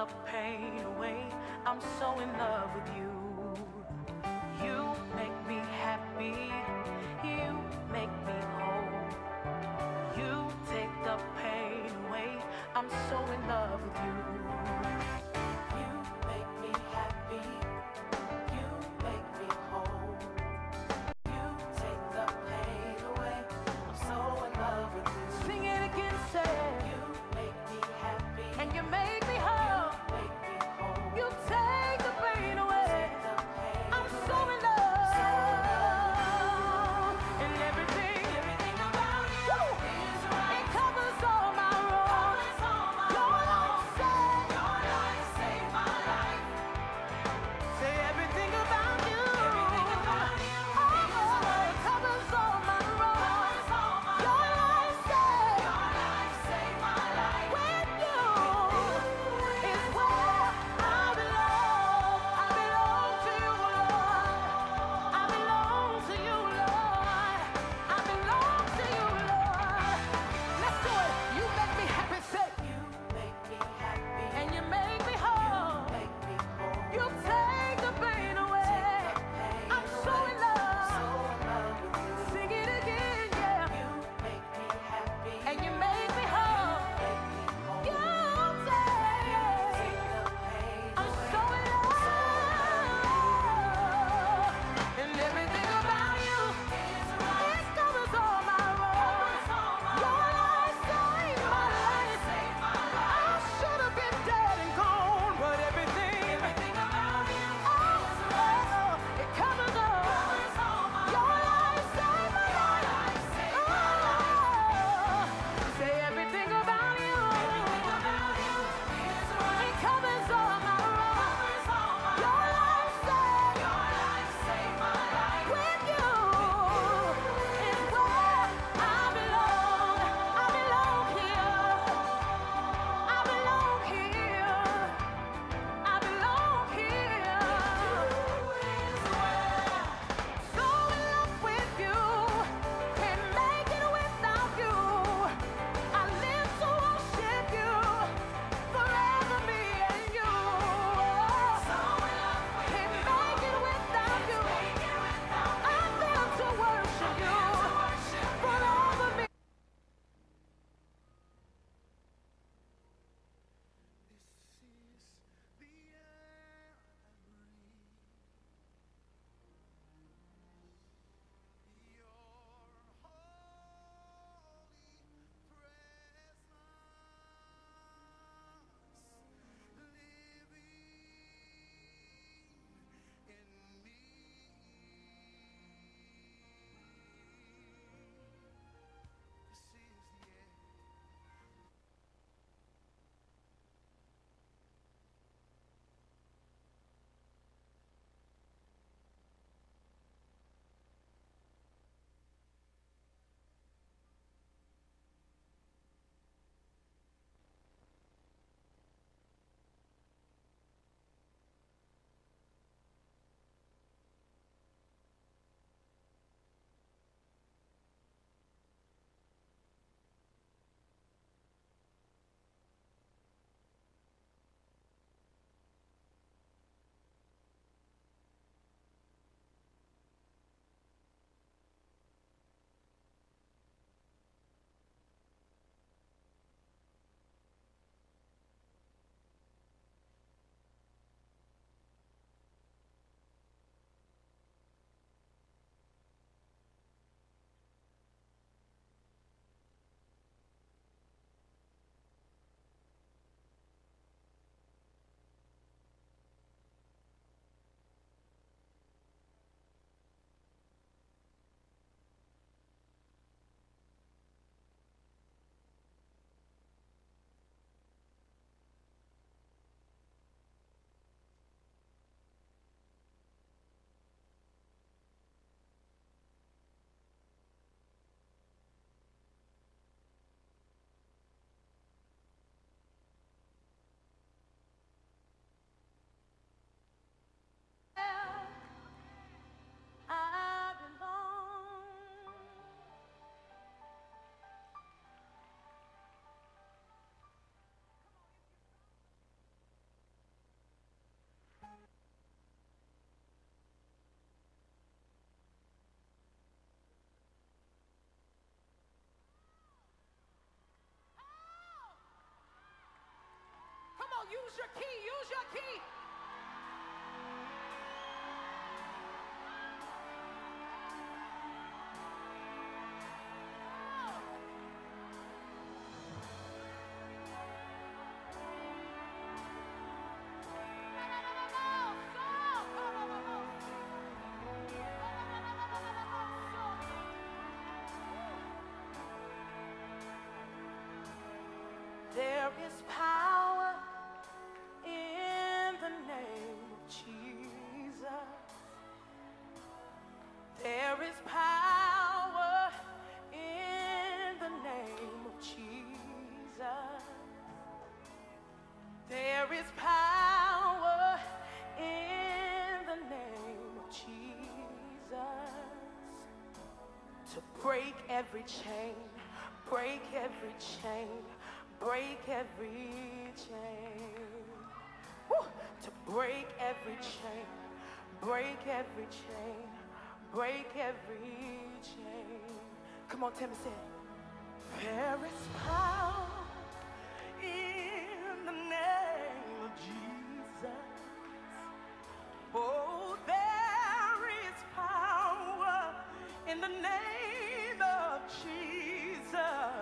the pain away. I'm so in love with you. You make me happy. You make me whole. You take the pain away. I'm so in love with you. You make me happy. You make me whole. You take the pain away. I'm so in love with you. Sing it again, say you make me happy. And you make me whole. You make me whole. You take the pain. on, use your key, use your key. There is power in the name of Jesus. There is power in the name of Jesus. There is power in the name of Jesus to break every chain, break every chain. Break every chain. Woo! To break every chain. Break every chain. Break every chain. Come on, Timmy, say it. There is power in the name of Jesus. Oh, there is power in the name of Jesus.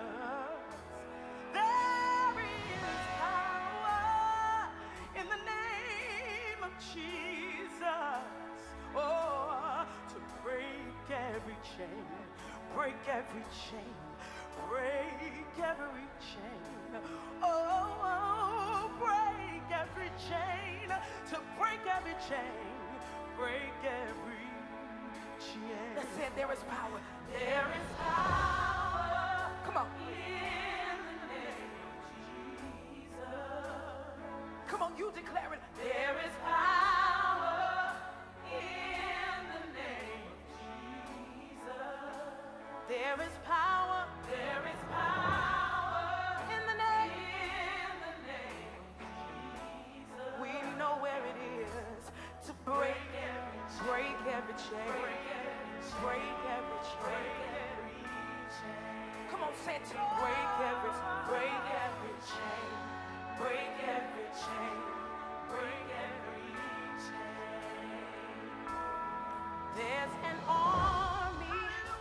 Jesus, oh, to break every chain, break every chain, break every chain, oh, break every chain, to break every chain, break every chain. Let's say there is power. There is power. Come on. In the name of Jesus. Come on, you declare it. There is power in the name of Jesus. There is power. There is power in the name of Jesus. We know where it is to break every chain. Break every chain. Come on, say it to me. Break every chain. Break every chain. Break every chain. There's an army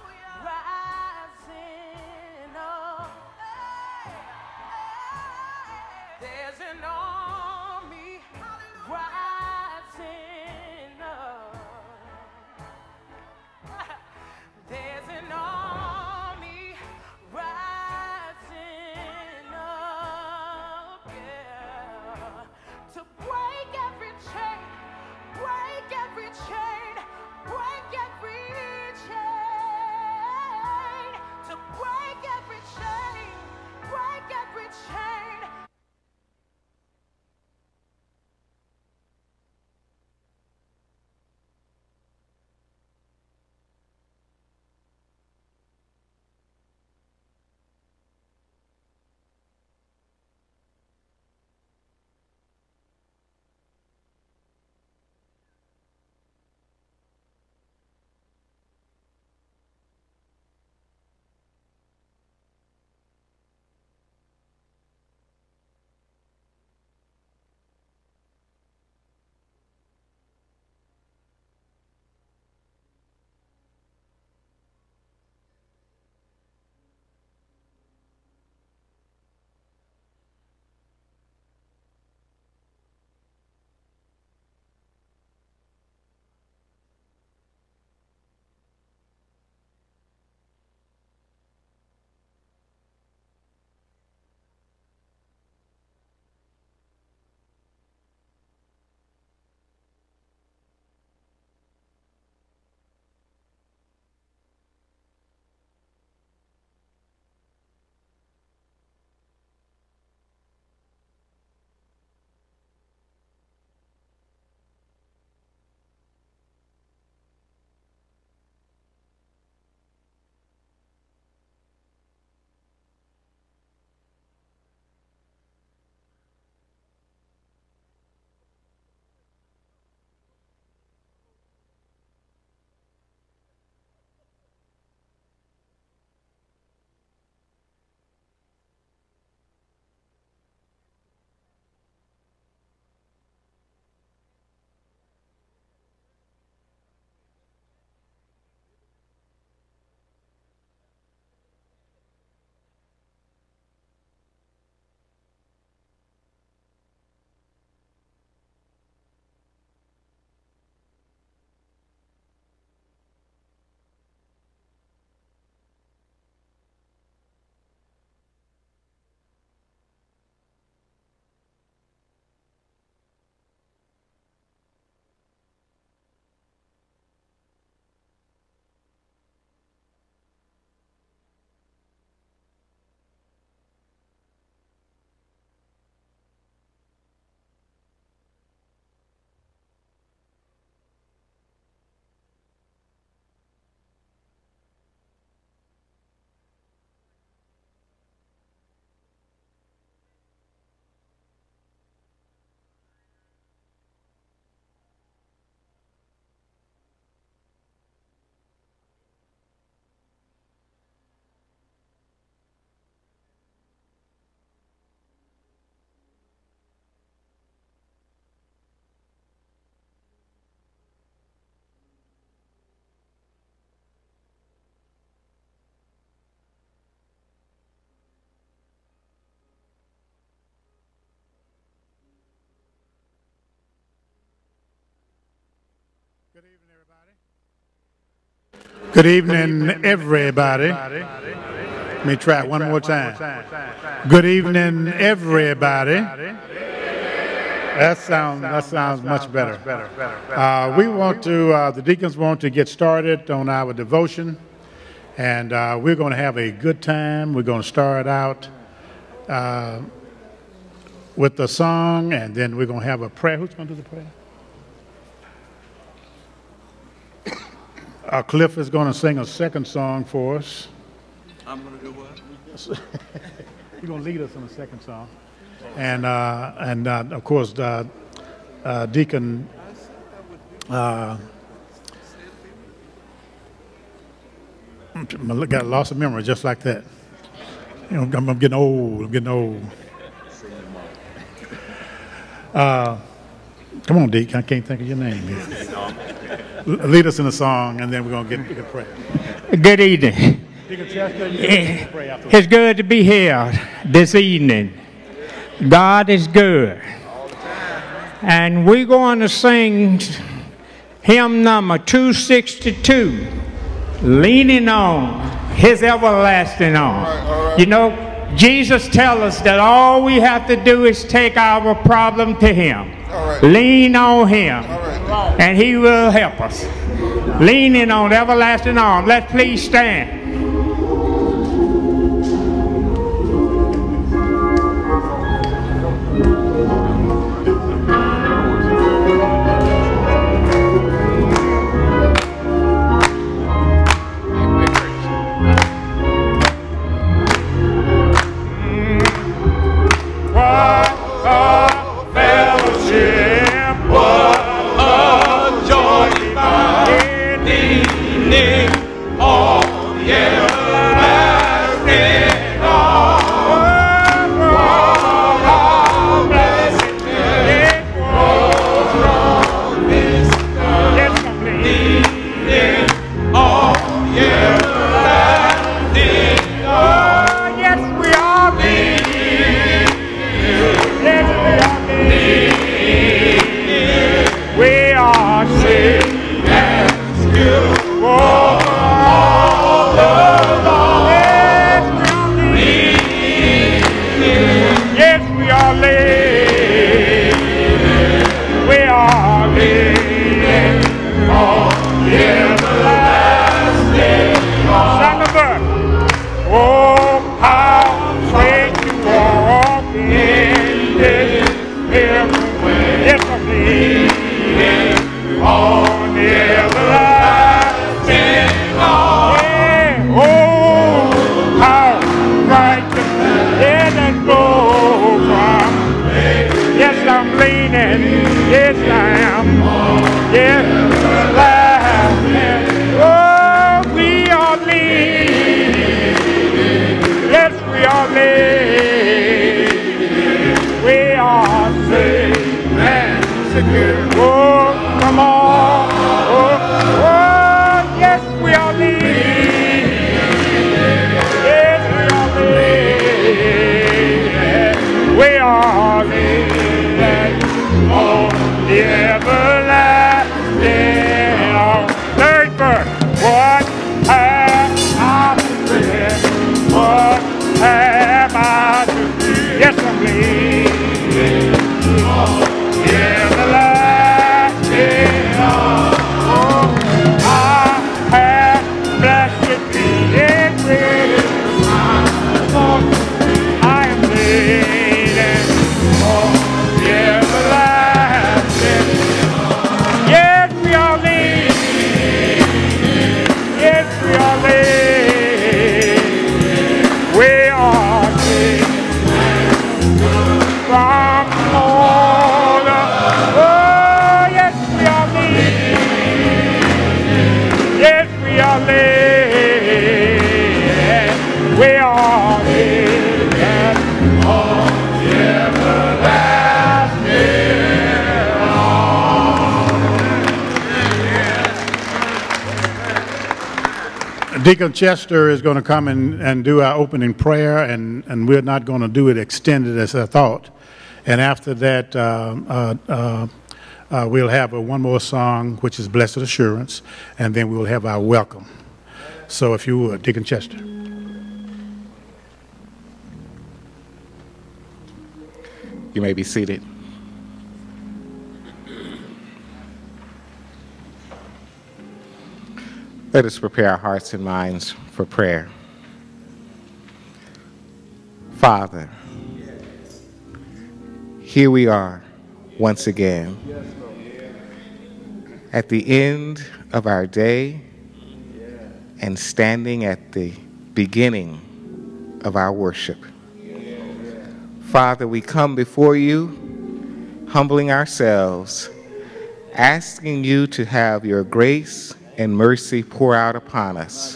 rising up. There's an army rising up. There's an army rising up, yeah, to break every chain, break every chain, break every Good evening, everybody. Let me try it one more time. Good evening, everybody. That sounds much better. The deacons want to get started on our devotion, and we're going to have a good time. We're going to start out with the song, and then we're going to have a prayer. Who's going to do the prayer? Cliff is going to sing a second song for us. I'm going to do what? He's going to lead us in a second song. And of course, Deacon got loss of memory just like that. You know, I'm getting old. Come on, Deacon. I can't think of your name here. Lead us in a song, and then we're going to get a prayer. Good evening. It's good to be here this evening. God is good. And we're going to sing hymn number 262, Leaning on His Everlasting Arm. All right. You know, Jesus tells us that all we have to do is take our problem to him. Right. Lean on him, Right. and he will help us. Leaning on the everlasting arm. Let's please stand. Deacon Chester is going to come and do our opening prayer, and we're not going to do it extended as I thought. And after that, we'll have one more song, which is Blessed Assurance, and then we'll have our welcome. So if you would, Deacon Chester. You may be seated. Let us prepare our hearts and minds for prayer. Father, here we are once again at the end of our day and standing at the beginning of our worship. Father, we come before you, humbling ourselves, asking you to have your grace and mercy pour out upon us.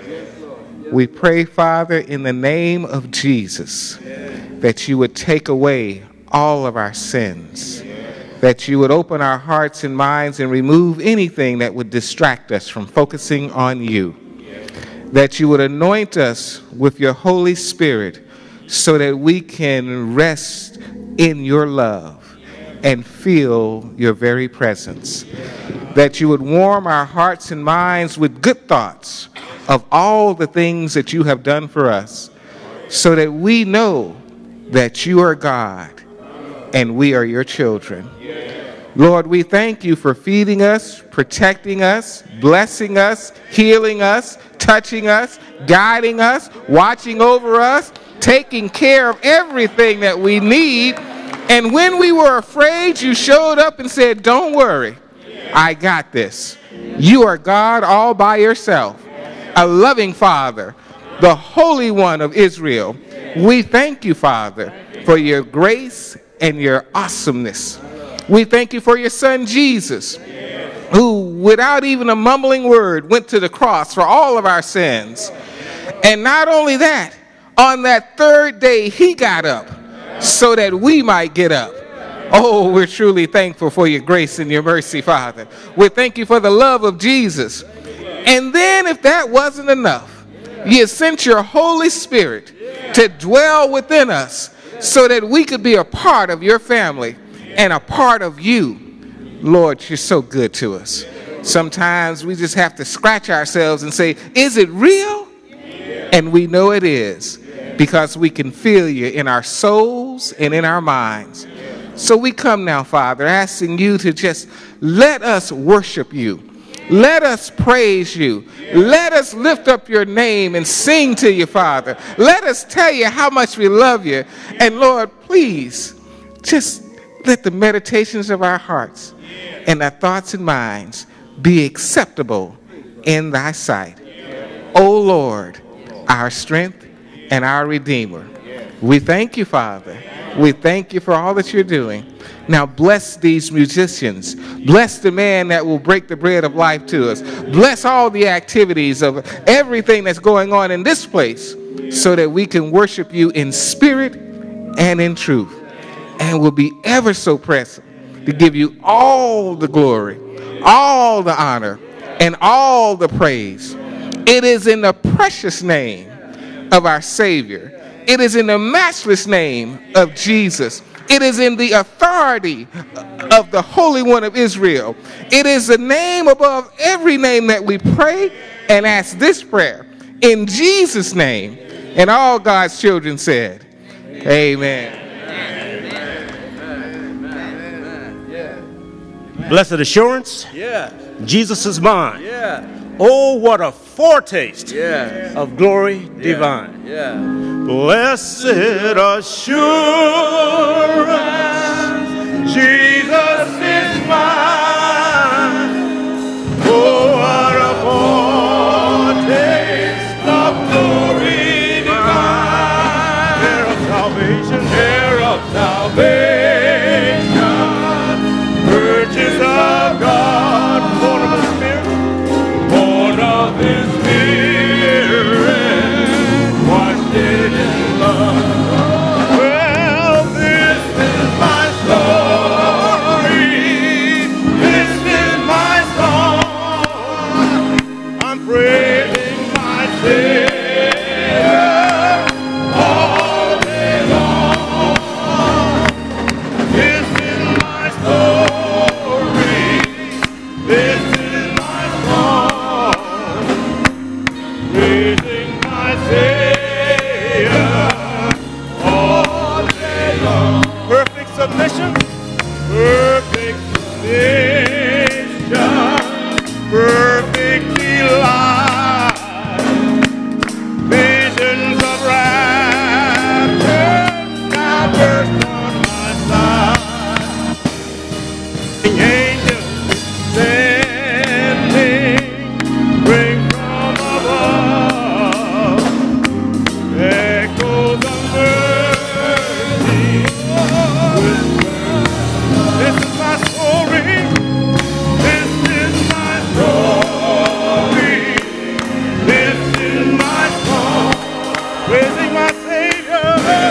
We pray, Father, in the name of Jesus, that you would take away all of our sins, that you would open our hearts and minds and remove anything that would distract us from focusing on you, that you would anoint us with your Holy Spirit so that we can rest in your love and feel your very presence, that you would warm our hearts and minds with good thoughts of all the things that you have done for us, so that we know that you are God and we are your children. Lord, we thank you for feeding us, protecting us, blessing us, healing us, touching us, guiding us, watching over us, taking care of everything that we need. And when we were afraid, you showed up and said, don't worry, I got this. You are God all by yourself, a loving Father, the Holy One of Israel. We thank you, Father, for your grace and your awesomeness. We thank you for your son, Jesus, who, without even a mumbling word, went to the cross for all of our sins. And not only that, on that third day, he got up so that we might get up. Oh, we're truly thankful for your grace and your mercy, Father. We thank you for the love of Jesus. And then, if that wasn't enough, you sent your Holy Spirit to dwell within us so that we could be a part of your family and a part of you. Lord, you're so good to us. Sometimes we just have to scratch ourselves and say, is it real? And we know it is, because we can feel you in our souls and in our minds. So we come now, Father, asking you to just let us worship you. Let us praise you. Let us lift up your name and sing to you, Father. Let us tell you how much we love you. And Lord, please, just let the meditations of our hearts and our thoughts and minds be acceptable in thy sight. O Lord, our strength and our Redeemer. We thank you, Father. We thank you for all that you're doing. Now bless these musicians. Bless the man that will break the bread of life to us. Bless all the activities of everything that's going on in this place so that we can worship you in spirit and in truth. And we'll be ever so present to give you all the glory, all the honor, and all the praise. It is in the precious name of our Savior. It is in the matchless name of Jesus. It is in the authority of the Holy One of Israel. It is the name above every name that we pray and ask this prayer in Jesus' name. And all God's children said, amen. Blessed assurance, Jesus is mine. Oh, what a foretaste of glory divine. Blessed assurance, Jesus is mine. Oh, what a foretaste of glory divine. Heir of salvation, purchase of God, born of the Spirit, born of His Spirit, washed in His blood. Well, this is my story. Savior. All day long. Perfect submission. Perfect submission. Perfect delight. Visions of rapture now burst on my side. Angels sending rain from above. Echoes of mercy whisper. This is my story. This is my story. This is my song. Praising my Savior.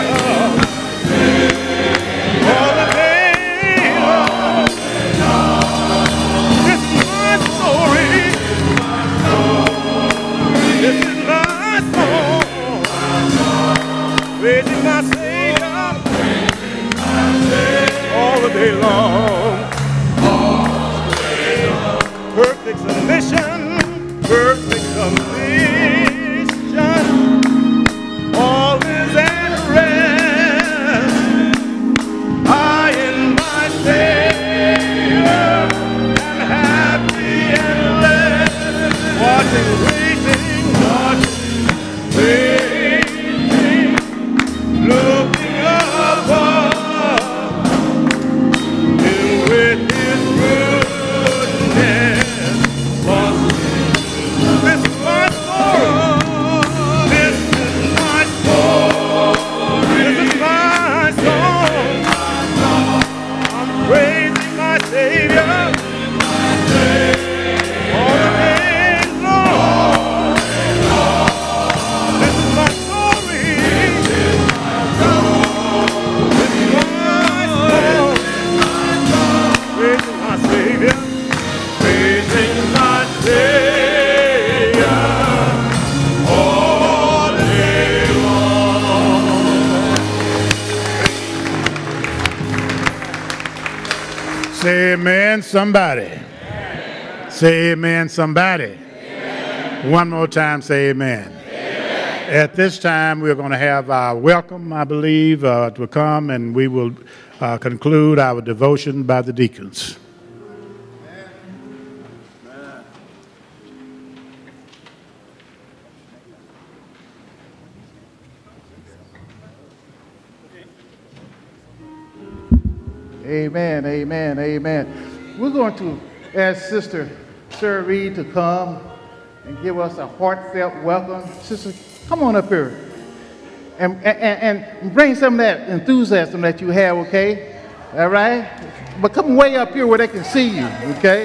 All the day long. This is my story. This is my song. Praising my Savior. All the day long. Perfect submission. Perfect submission. All is at rest. I in my Savior am happy and blessed. Watching, waiting, looking above, and with His goodness, this is my story. This is my story. This is my song. I'm praising my Savior all the day long. This is my story. This is my song. Praising my Savior. Praising my Savior all day long. Say amen, somebody. Say amen, somebody. One more time, say amen. At this time, we're going to have our welcome, I believe, to come, and we will conclude our devotion by the deacons. Amen, amen, amen. We're going to ask Sister Sarah Reed to come and give us a heartfelt welcome. Sister, come on up here and bring some of that enthusiasm that you have, okay? All right? But come way up here where they can see you, okay?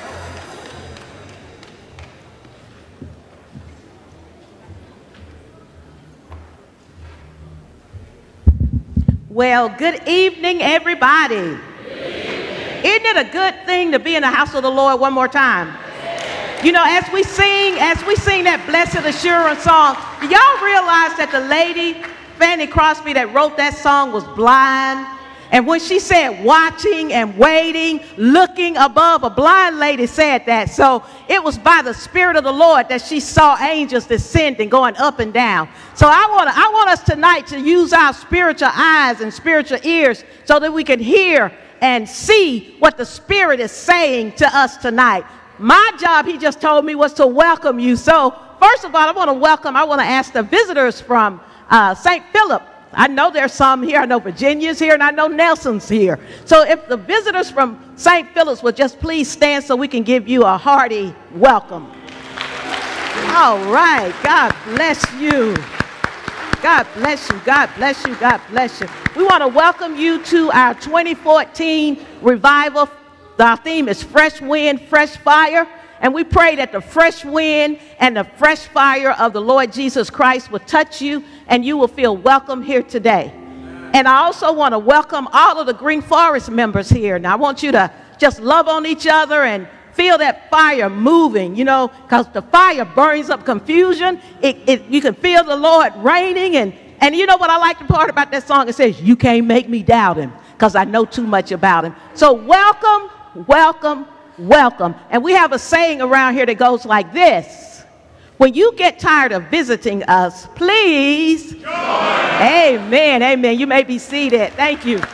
Well, good evening, everybody. Isn't it a good thing to be in the house of the Lord one more time? You know, as we sing that Blessed Assurance song, do y'all realize that the lady, Fanny Crosby, that wrote that song was blind? And when she said watching and waiting, looking above, a blind lady said that. So it was by the Spirit of the Lord that she saw angels descending, going up and down. So I want us tonight to use our spiritual eyes and spiritual ears so that we can hear and see what the Spirit is saying to us tonight. My job, he just told me, was to welcome you. So first of all, I want to ask the visitors from St. Philip. I know there's some here. I know Virginia's here, and I know Nelson's here. So if the visitors from St. Philip's would just please stand so we can give you a hearty welcome. All right. God bless you. God bless you. God bless you. God bless you. We want to welcome you to our 2014 revival. Our theme is Fresh Wind, Fresh Fire. And we pray that the fresh wind and the fresh fire of the Lord Jesus Christ will touch you and you will feel welcome here today. And I also want to welcome all of the Green Forest members here. Now I want you to just love on each other and feel that fire moving, you know, because the fire burns up confusion. You can feel the Lord reigning. And you know what I like the part about that song? It says, you can't make me doubt him because I know too much about him. So welcome, welcome, welcome. And we have a saying around here that goes like this: When you get tired of visiting us, please join. Amen. Amen. You may be seated. Thank you.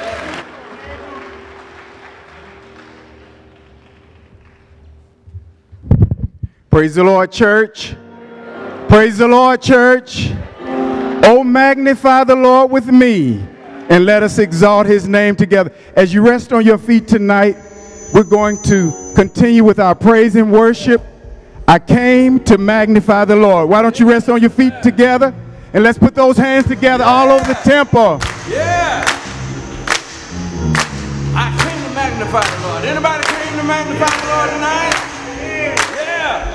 Praise the Lord, church. Praise the Lord, church. Oh, magnify the Lord with me, and let us exalt his name together. As you rest on your feet tonight, we're going to continue with our praise and worship. I came to magnify the Lord. Why don't you rest on your feet together? And let's put those hands together all over the temple. Yeah. I came to magnify the Lord. Anybody came to magnify the Lord tonight? Yeah.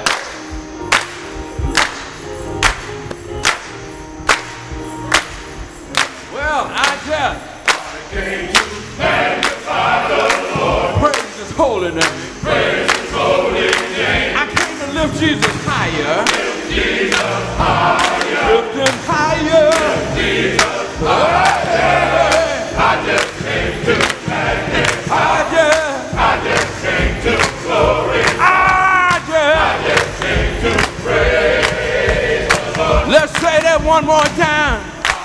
Well, I came to magnify the Lord. Praise his holy name. Praise his holy name. I came to lift Jesus higher. Lift Jesus higher. Lift him higher. Lift Jesus higher. I just came to magnify. I just came to glorify. I just came to praise the Lord. Let's say that one more time.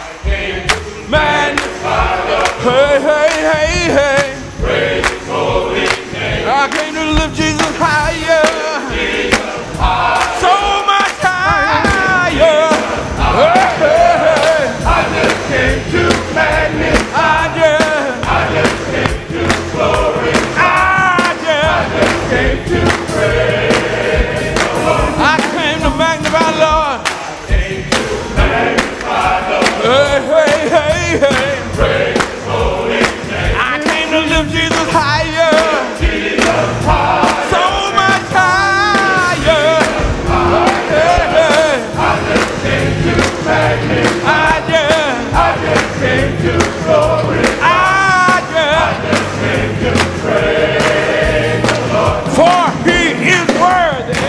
Magnify the Lord. Hey, hey, hey, hey. Praise his holy name. I came to lift Jesus higher. Jesus higher. So much higher. Hey, hey, hey. I just came to magnify. I just came to glory. I just came to praise the Lord. I came to magnify the Lord. I came to magnify the Lord. Hey, hey, hey, hey. Praise his holy name. I came to lift Jesus higher. Jesus higher. So much higher. Hey, hey. I just came to magnify. I just came to glory. I just came to praise the Lord. For he is worthy.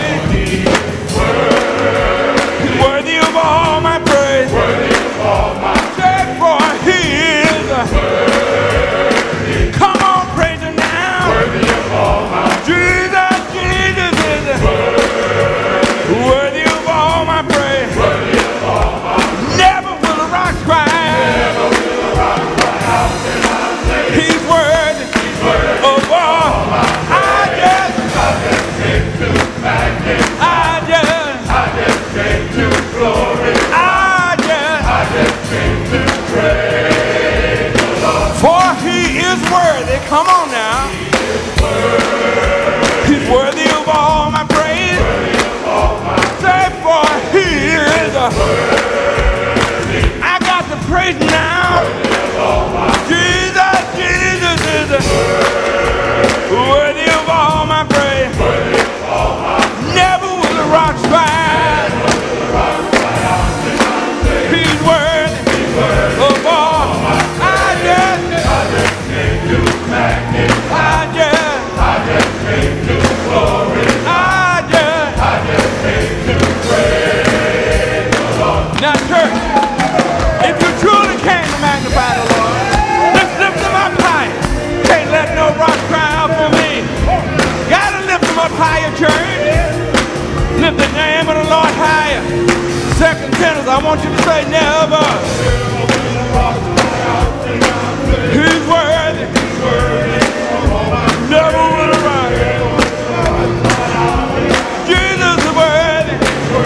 He's worthy of all my praise. Worthy of all my praise. For he is worthy. Come on, praise him now. Worthy of all my Jesus, Jesus is worthy of all my praise. Worthy of all my never will a rock cry. Never will a rock cry out. He's worthy. He's worthy of all my praise. I just came to magnify. I just came to glory. I just came to praise the Lord. For he is worthy. Come on now. He is worthy. He's worthy of all my praise. Worthy of all my say for he is worthy. I got to praise now. Worthy of all my Jesus, Jesus is worthy of all my praise. Worthy of all my never will a rock slide. He's worthy of all. I just came to magnify. I just came to glory. I just came to praise the Lord. Now, church, if you truly came to magnify the Lord, let's lift him up higher. Can't let no rock cry out for me. Gotta lift him up higher, church. Lift the name of the Lord higher. Second tenors, I want you to say never. He's worthy. Never will arise. Jesus is worthy.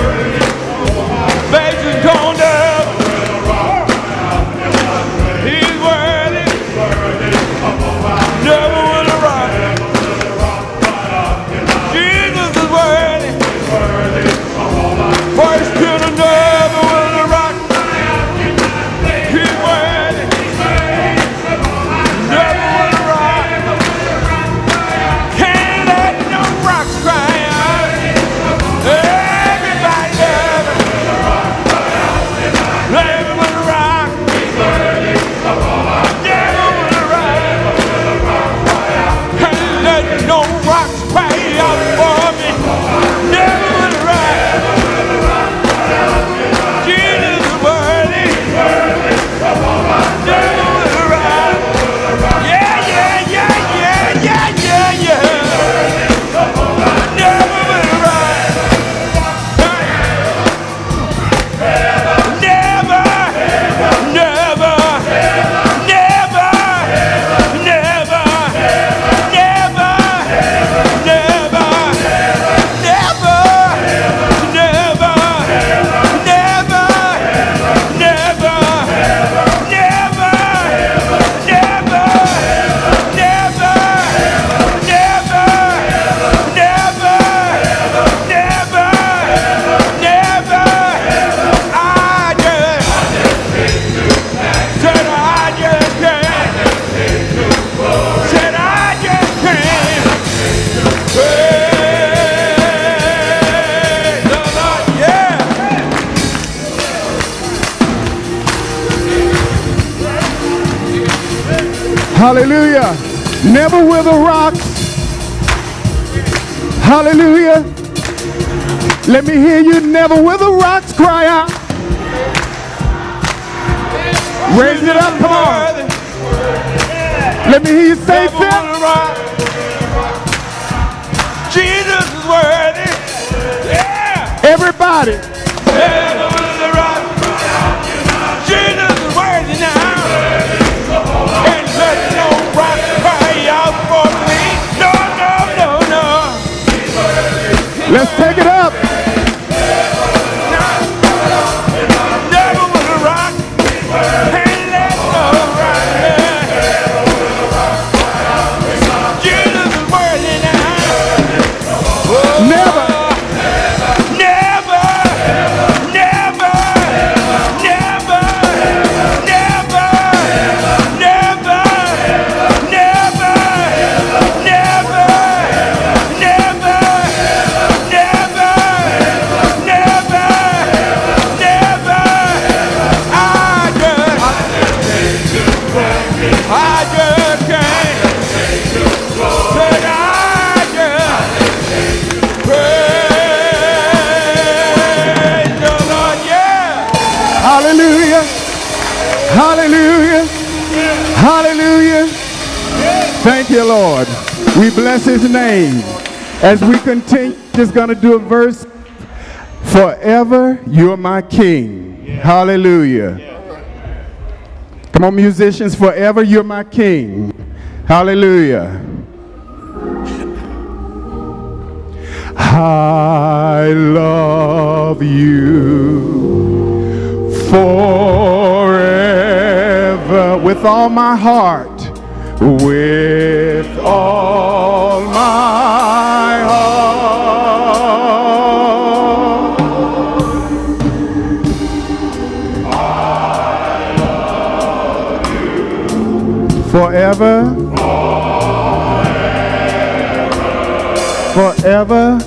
Faces gone down. He's worthy. Never will arise. Jesus is worthy. First to the never will rock. He's worthy. Never will rock. Hallelujah. Never wither rocks. Hallelujah. Let me hear you. Never wither rocks. Cry out. Raise it up. Come on. Let me hear you say it. Jesus is worthy. Yeah. Everybody. Never wither rock. Jesus is worthy now. And let no rock cry out for me. No, no, no, no. Let's take it up. Never wither rock. And let no rock. Jesus is worthy now. Never. Hallelujah. Hallelujah. Hallelujah. Thank you, Lord. We bless his name. As we continue, just going to do a verse. Forever you're my king. Hallelujah. Come on, musicians. Forever you're my king. Hallelujah. I love you forever with all my heart, with all my heart. I love you forever, forever,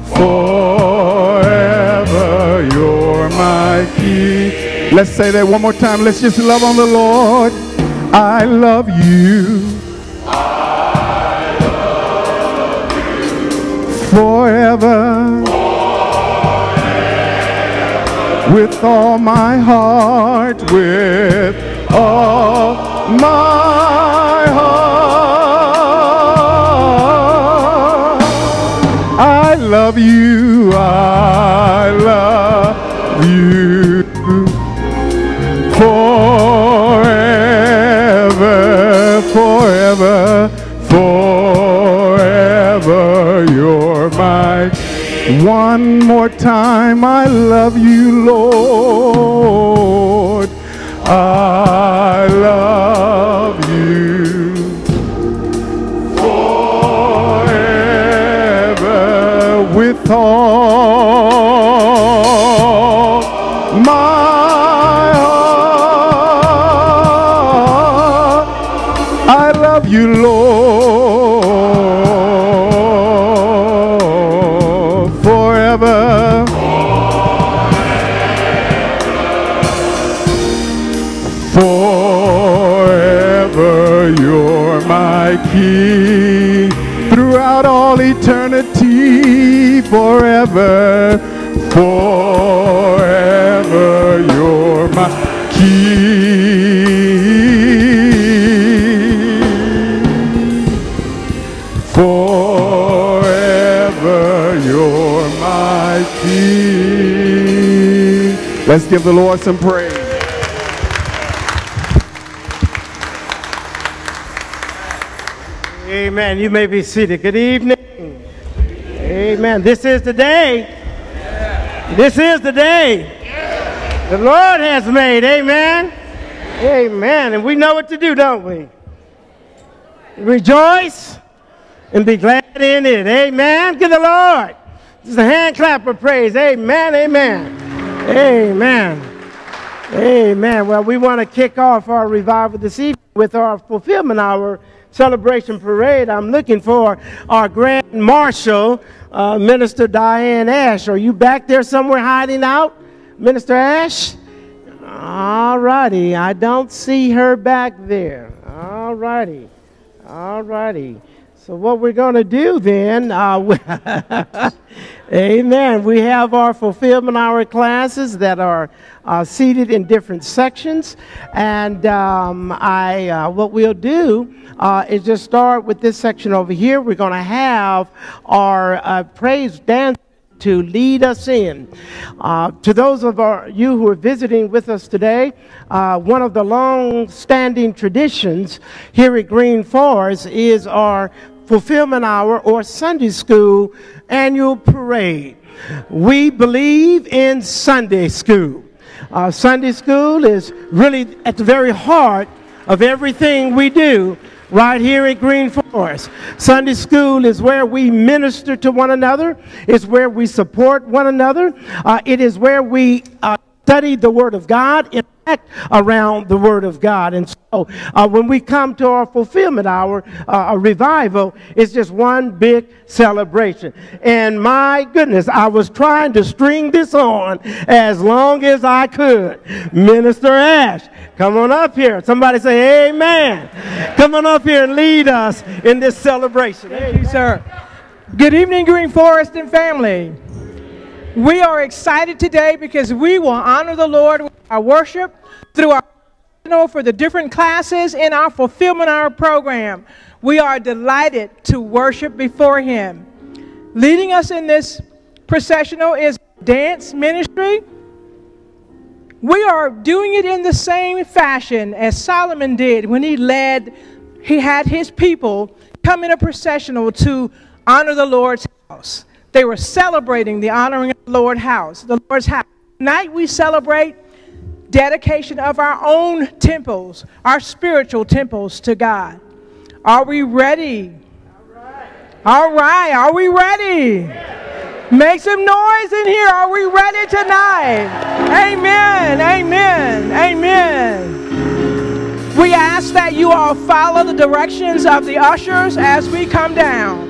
forever, you're my king. Let's say that one more time. Let's just love on the Lord. I love you. I love you. Forever. Forever. With all my heart. With all my heart. I love you. I love you. Forever, forever, forever, you're my. One more time, I love you, Lord. I love you. Forever, with all my. You, Lord, forever, forever, you're my king, throughout all eternity, forever, forever, you're my king. Forever you're my king. Let's give the Lord some praise. Amen. You may be seated. Good evening. Amen. This is the day. This is the day the Lord has made. Amen. Amen. And we know what to do, don't we? Rejoice and be glad in it. Amen. Give the Lord just a hand clap of praise. Amen. Amen. Amen. Amen. Well, we want to kick off our revival this evening with our Fulfillment Hour celebration parade. I'm looking for our Grand Marshal, Minister Diane Ash. Are you back there somewhere hiding out, Minister Ash? All righty. I don't see her back there. All righty. All righty. So what we're going to do then, amen, we have our fulfillment hour classes that are seated in different sections. And what we'll do is just start with this section over here. We're going to have our praise dance to lead us in. To those of you who are visiting with us today, one of the long-standing traditions here at Green Forest is our Fulfillment Hour or Sunday School annual parade. We believe in Sunday school. Sunday school is really at the very heart of everything we do right here at Green Forest. Sunday school is where we minister to one another. It's where we support one another. It is where we study the Word of God, interact around the Word of God. And so when we come to our fulfillment hour, a revival, it's just one big celebration. And my goodness, I was trying to string this on as long as I could. Minister Ash, come on up here. Somebody say amen. Come on up here and lead us in this celebration. Thank you, sir. Good evening, Green Forest and family. We are excited today because we will honor the Lord with our worship through our for the different classes in our Fulfillment Hour program. We are delighted to worship before Him. Leading us in this processional is dance ministry. We are doing it in the same fashion as Solomon did when he had his people come in a processional to honor the Lord's house. They were celebrating the honoring of the Lord's house. Tonight we celebrate dedication of our own temples, our spiritual temples to God. Are we ready? All right. Are we ready? Yes. Make some noise in here. Are we ready tonight? Amen. Amen. Amen. We ask that you all follow the directions of the ushers as we come down.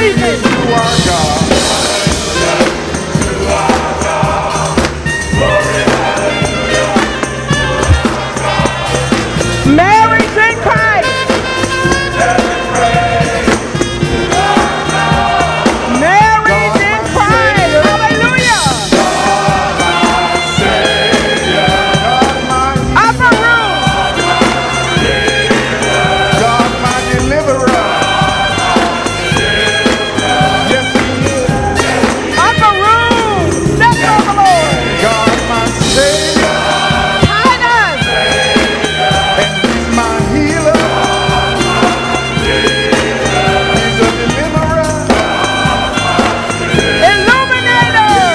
evening. To our God. Mary's in Christ. Mary's in Christ. Hallelujah. Upper room. God, my deliverer. Yes, He is. Upper room. Let's go, the Lord. God, my Savior. Kindness. And He's my healer. He's a deliverer. Illuminator.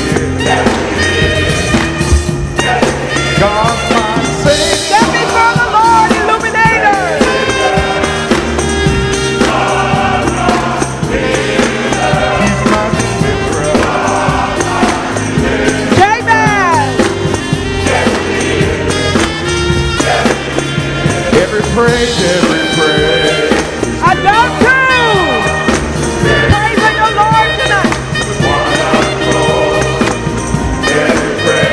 God, my Savior. Get before the Lord, illuminator. He's my deliverer. Jabez. Every praise, every praise. Adultery. Praising the Lord tonight. Every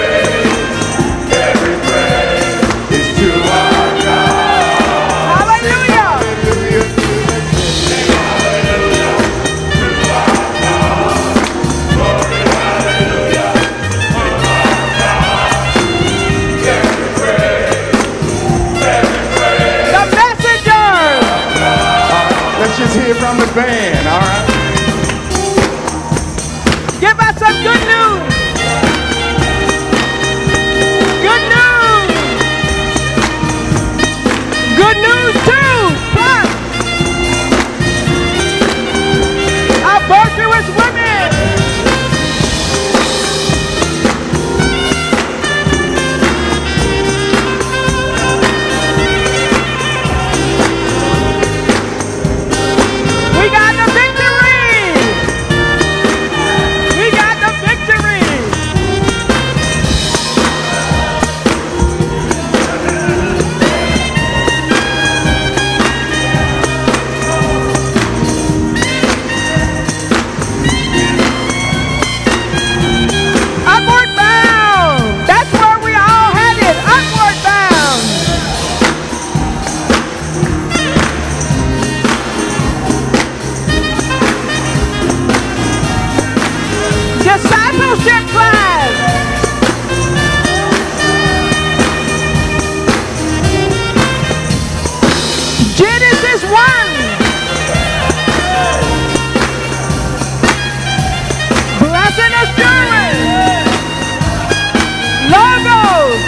praise is to our God. Hallelujah. The messenger. Let's just hear from the band, all right? Give us some good news. Good news. Good news too. Plus, our virtuous women. We got the victory. We got the victory. Upward bound. That's where we all headed. Upward bound. Discipleship class. Genesis 1. Blessed assurance. Logos.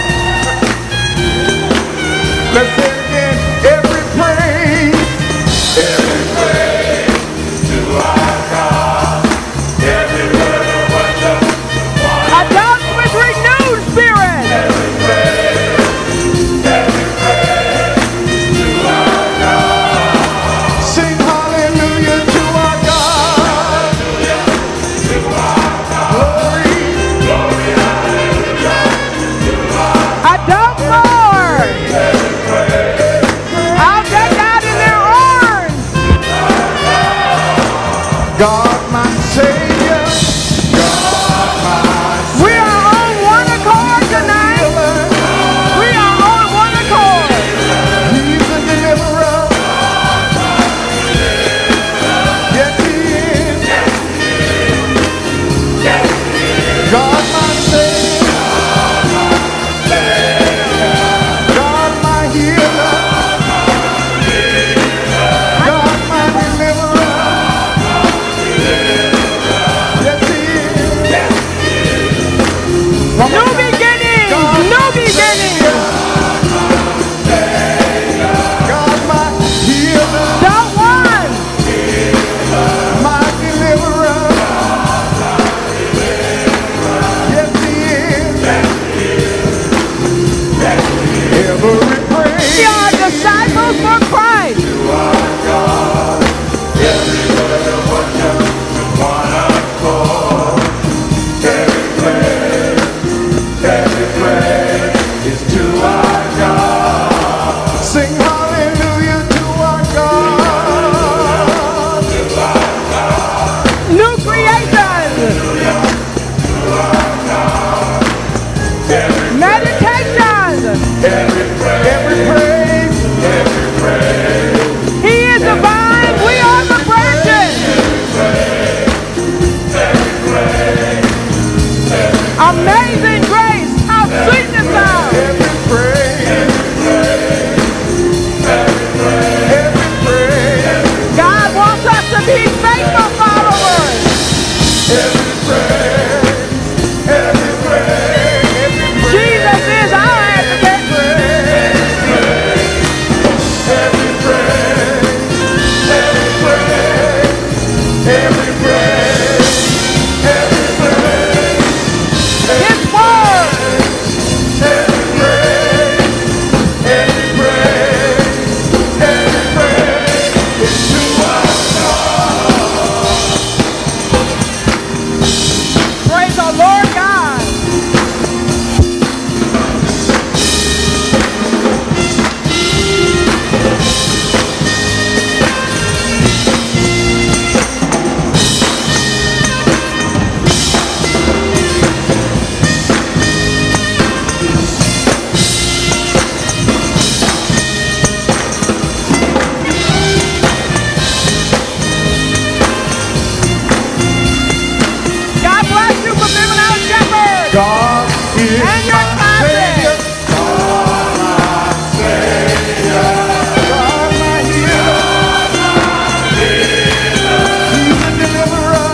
Let's say it again. Every praise to our God. Every word of worship. Adults with renewed spirit. Every praise to our God. Sing hallelujah to our God. To our God. Glory, glory, hallelujah. Adult more. I'll get out in their arms. God, my Savior. God, my We are on one accord tonight. We are on one accord. He's the deliverer. Yes, He is. God, my Savior. God, my healer. God, my deliverer. every praise, every praise, His word. every praise, every praise, every praise is to our God. Praise the Lord God. God bless you for living out Shepherd. God is And your my classes. Savior. God my Savior. God my healer. He's a deliverer.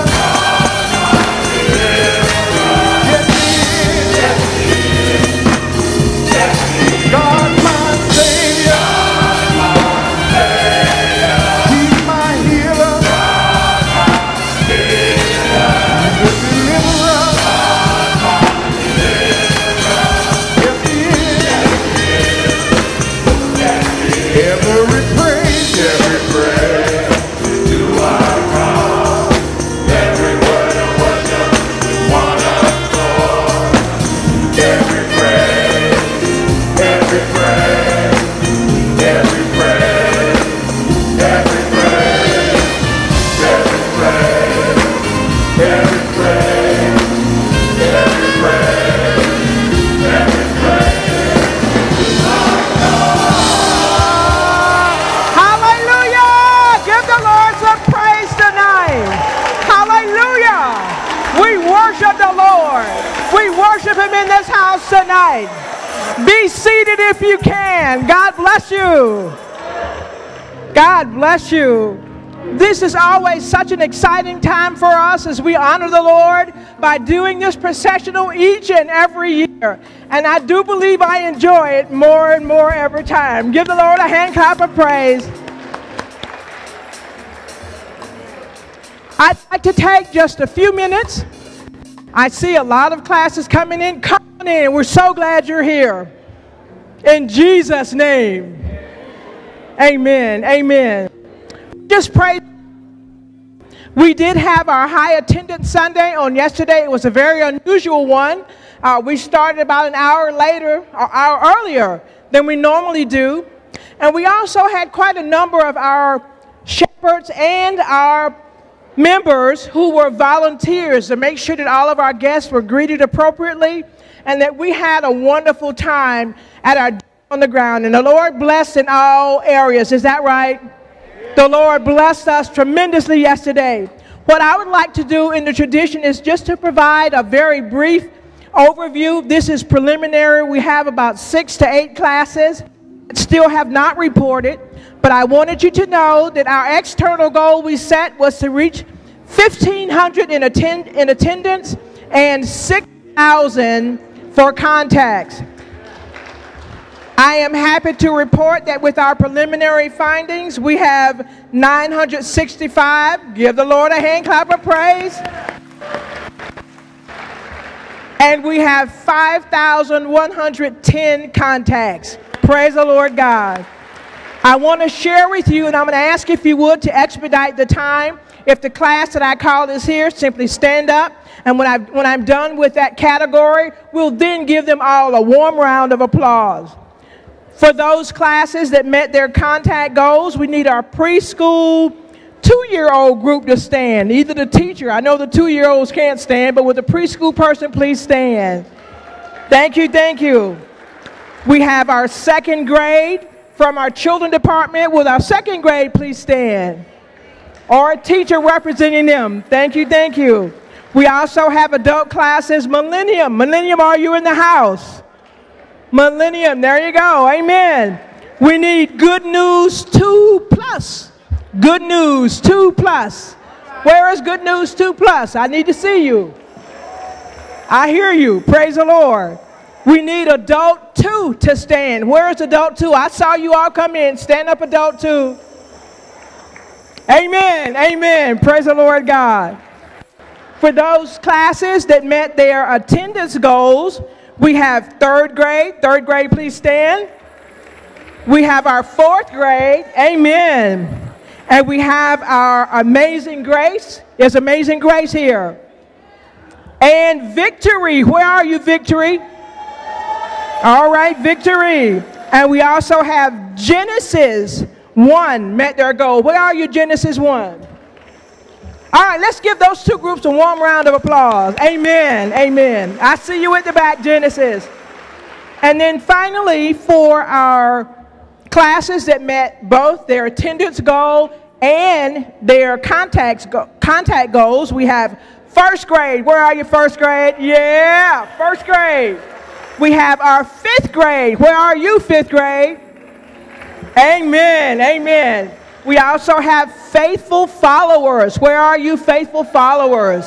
Yes, He is. God my Savior. He's my healer. He's a deliverer. Yes, He is. Every praise to our God. Every word of worship, one accord. Every praise, every praise, every praise, every praise, every praise, every praise, every praise, every praise to our Hallelujah! Give the Lord some praise tonight. Hallelujah! We worship the Lord. We worship Him in this house tonight. Be seated if you can. God bless you. God bless you. This is always such an exciting time for us as we honor the Lord by doing this processional each and every year. And I do believe I enjoy it more and more every time. Give the Lord a hand clap of praise. I'd like to take just a few minutes. I see a lot of classes coming in. Come on in. We're so glad you're here. In Jesus' name. Amen. Amen. Just pray. We did have our high attendance Sunday on yesterday. It was a very unusual one. We started about an hour earlier than we normally do. And we also had quite a number of our shepherds and our members who were volunteers to make sure that all of our guests were greeted appropriately and that we had a wonderful time at our on the ground. And the Lord blessed in all areas. Is that right? The Lord blessed us tremendously yesterday. What I would like to do in the tradition is just to provide a very brief overview. This is preliminary. We have about 6 to 8 classes that still have not reported. But I wanted you to know that our external goal we set was to reach 1,500 in attendance and 6,000 for contacts. I am happy to report that with our preliminary findings, we have 965. Give the Lord a hand clap of praise. And we have 5,110 contacts. Praise the Lord God. I want to share with you, and I'm going to ask if you would to expedite the time. If the class that I call is here, simply stand up. And when I'm done with that category, we'll then give them all a warm round of applause. For those classes that met their contact goals, we need our preschool 2-year-old group to stand. Either the teacher, I know the 2-year-olds can't stand, but with the preschool person, please stand. Thank you, thank you. We have our 2nd grade from our children department. Will our 2nd grade please stand? Or a teacher representing them. Thank you, thank you. We also have adult classes. Millennium. Millennium, are you in the house? Millennium, there you go. Amen. We need Good News 2 Plus. Good News 2 Plus. Where is Good News 2 Plus? I need to see you. I hear you. Praise the Lord. We need Adult 2 to stand. Where is Adult 2? I saw you all come in. Stand up, Adult 2. Amen. Amen. Praise the Lord God. For those classes that met their attendance goals, we have third grade. Third grade, please stand. We have our fourth grade. Amen. And we have our Amazing Grace. There's Amazing Grace here. And Victory. Where are you, Victory? All right, Victory. And we also have Genesis 1 met their goal. Where are you, Genesis 1? All right, let's give those two groups a warm round of applause. Amen. Amen. I see you at the back, Genesis. And then finally, for our classes that met both their attendance goal and their contact goals, we have first grade. Where are you, first grade? Yeah, first grade. We have our fifth grade. Where are you, fifth grade? Amen. Amen. We also have faithful followers. Where are you, faithful followers?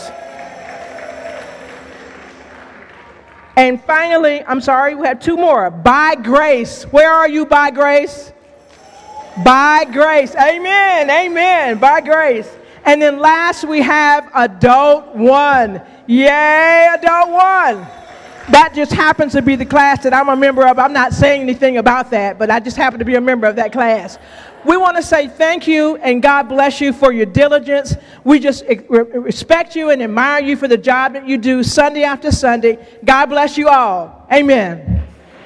And finally, I'm sorry, we have two more. By grace. Where are you, by grace? By grace. Amen. Amen. By grace. And then last, we have adult 1. Yay, adult 1. That just happens to be the class that I'm a member of. I'm not saying anything about that, but I just happen to be a member of that class. We want to say thank you and God bless you for your diligence. We just respect you and admire you for the job that you do Sunday after Sunday. God bless you all. Amen.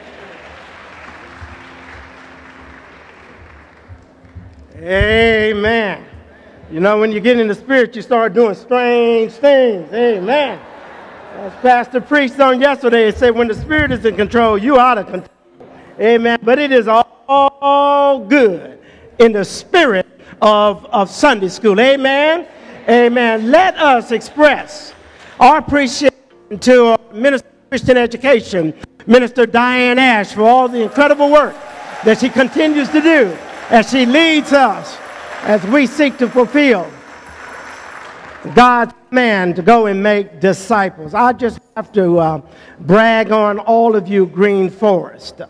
Amen. You know, when you get in the spirit, you start doing strange things. Amen. As Pastor preached on yesterday, it said when the spirit is in control, you out of control. Amen. But it is all good in the spirit of Sunday school. Amen. Amen. Let us express our appreciation to Minister of Christian Education, Minister Diane Ash, for all the incredible work that she continues to do as she leads us as we seek to fulfill God's command to go and make disciples. I just have to brag on all of you, Green Forest.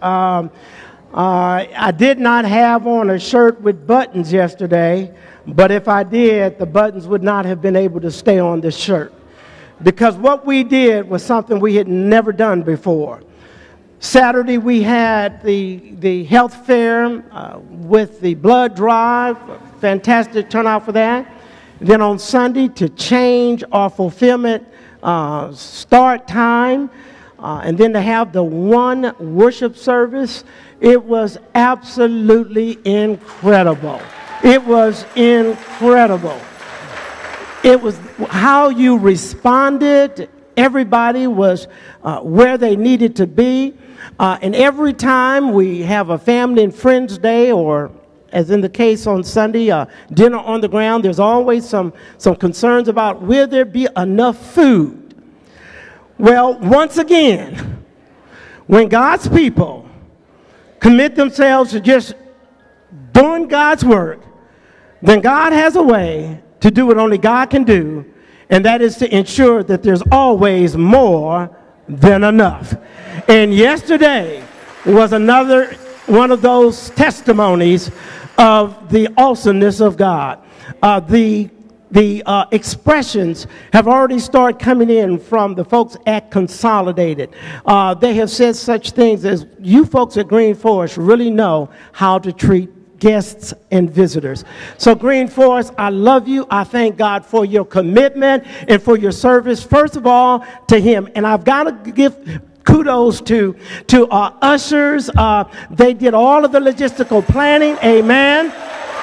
I did not have on a shirt with buttons yesterday, but if I did, the buttons would not have been able to stay on this shirt. Because what we did was something we had never done before. Saturday we had the health fair with the blood drive. Fantastic turnout for that. Then on Sunday, to change our fulfillment start time, and then to have the one worship service, it was absolutely incredible. It was incredible. It was how you responded. Everybody was where they needed to be. And every time we have a family and friends day, or as in the case on Sunday, dinner on the ground, there's always some concerns about will there be enough food. Well, once again, when God's people commit themselves to just doing God's work, then God has a way to do what only God can do, and that is to ensure that there's always more than enough. And yesterday was another one of those testimonies of the awesomeness of God. The expressions have already started coming in from the folks at Consolidated. They have said such things as, you folks at Green Forest really know how to treat guests and visitors. So Green Forest, I love you. I thank God for your commitment and for your service, first of all, to him. And I've got to give kudos to our ushers. They did all of the logistical planning. Amen.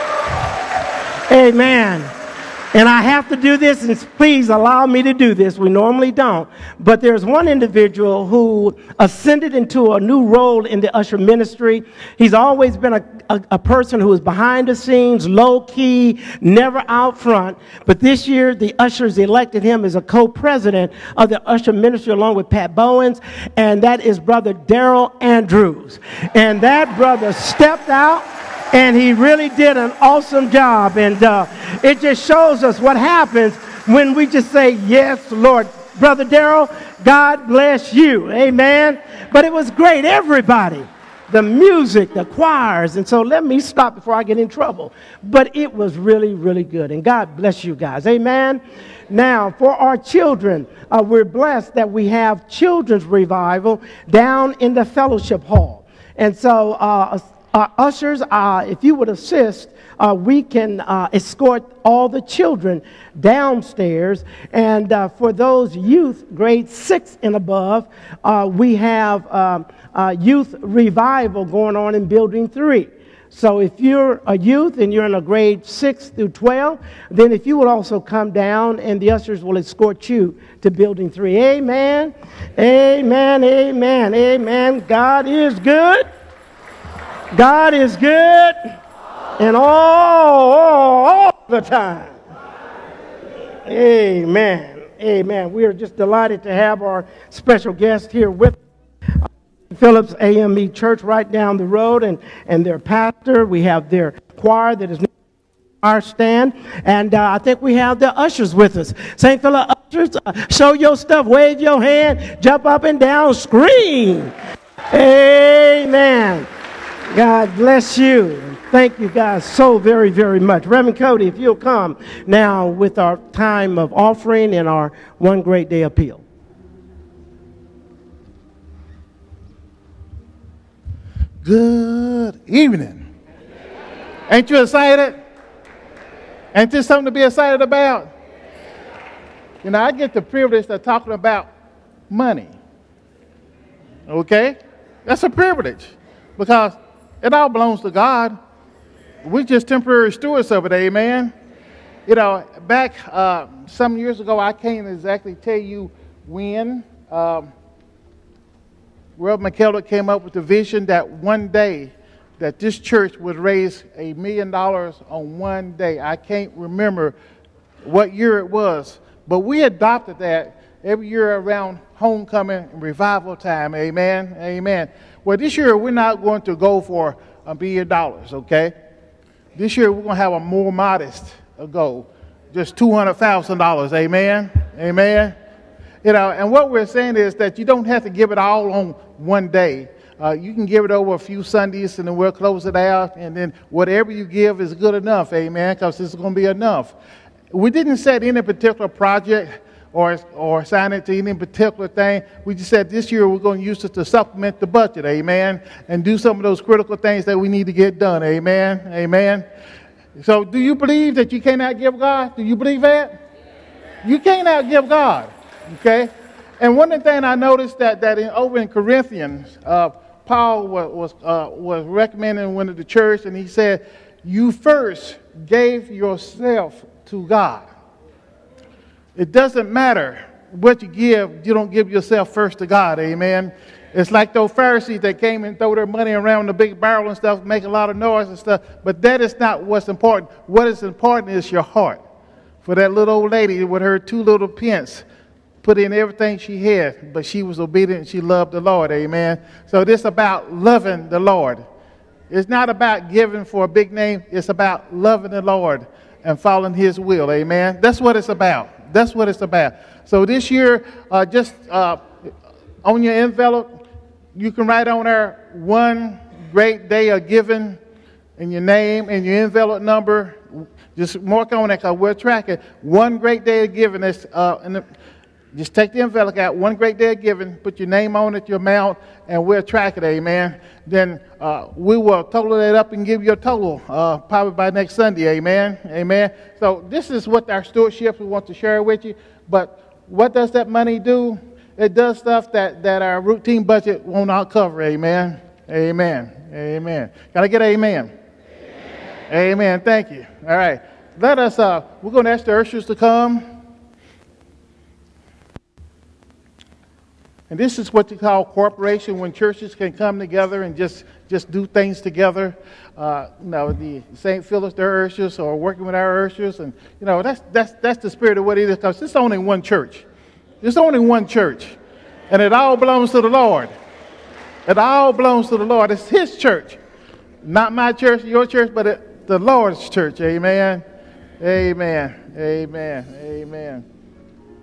Amen. And I have to do this, and please allow me to do this. We normally don't. But there's one individual who ascended into a new role in the usher ministry. He's always been a person who is behind the scenes, low-key, never out front. But this year, the ushers elected him as a co-president of the usher ministry along with Pat Bowens, and that is Brother Daryl Andrews. And that brother stepped out, and he really did an awesome job. And it just shows us what happens when we just say, yes, Lord. Brother Daryl, God bless you. Amen. But it was great. Everybody the music, the choirs. And so let me stop before I get in trouble. But it was really, really good. And God bless you guys. Amen. Now, for our children, we're blessed that we have children's revival down in the fellowship hall. And so, ushers, if you would assist, we can escort all the children downstairs. And for those youth, grade 6 and above, we have youth revival going on in Building 3. So if you're a youth and you're in a grade 6 through 12, then if you would also come down and the ushers will escort you to Building 3. Amen, amen, amen, amen. God is good. God is good. And all the time. Amen, amen. We are just delighted to have our special guest here with us. Phillips AME Church right down the road, and their pastor. We have their choir that is our stand, and I think we have the ushers with us. St. Philip ushers, show your stuff, wave your hand, jump up and down, scream. Amen. God bless you. Thank you guys so very, very much. Reverend Cody, if you'll come now with our time of offering and our One Great Day appeal. Good evening. Ain't you excited? Ain't this something to be excited about? You know, I get the privilege of talking about money. Okay? That's a privilege because it all belongs to God. We're just temporary stewards of it, amen? You know, back some years ago, I can't exactly tell you when, Reverend McKellar came up with the vision that one day that this church would raise $1 million on one day. I can't remember what year it was, but we adopted that every year around homecoming and revival time. Amen, amen. Well, this year we're not going to go for $1 billion, okay? This year we're going to have a more modest goal, just $200,000. Amen, amen. You know, and what we're saying is that you don't have to give it all on one day. You can give it over a few Sundays, and then we'll close it out, and then whatever you give is good enough, amen, because it's going to be enough. We didn't set any particular project or assign it to any particular thing. We just said this year we're going to use it to supplement the budget, amen, and do some of those critical things that we need to get done, amen, amen. So do you believe that you cannot give God? Do you believe that? You cannot give God. Okay, and one of the things I noticed that over in Corinthians, Paul was recommending one of the church, and he said, "You first gave yourself to God." It doesn't matter what you give; you don't give yourself first to God. Amen. It's like those Pharisees that came and throw their money around the big barrel and stuff, make a lot of noise and stuff. But that is not what's important. What is important is your heart. For that little old lady with her 2 little pence, put in everything she had, but she was obedient and she loved the Lord, amen. So this is about loving the Lord. It's not about giving for a big name. It's about loving the Lord and following his will, amen. That's what it's about. That's what it's about. So this year, just on your envelope, you can write on there, One Great Day of Giving, and your name and your envelope number. Just mark on that because we're tracking One Great Day of Giving. That's just take the envelope out, One Great Day of Giving, put your name on it, your amount, and we'll track it, amen. Then we will total that up and give you a total probably by next Sunday, amen, amen. So this is what our stewardship we want to share with you. But what does that money do? It does stuff that our routine budget will not cover, amen, amen, amen. Can I get an amen? Amen. Amen, thank you. All right, let us, we're going to ask the ushers to come. And this is what you call cooperation, when churches can come together and just do things together. The St. Philip's, their ushers, or working with our ushers, and that's the spirit of what it is. Because it's only one church. There's only one church, and it all belongs to the Lord. It all belongs to the Lord. It's His church, not my church, your church, but the Lord's church. Amen. Amen. Amen. Amen.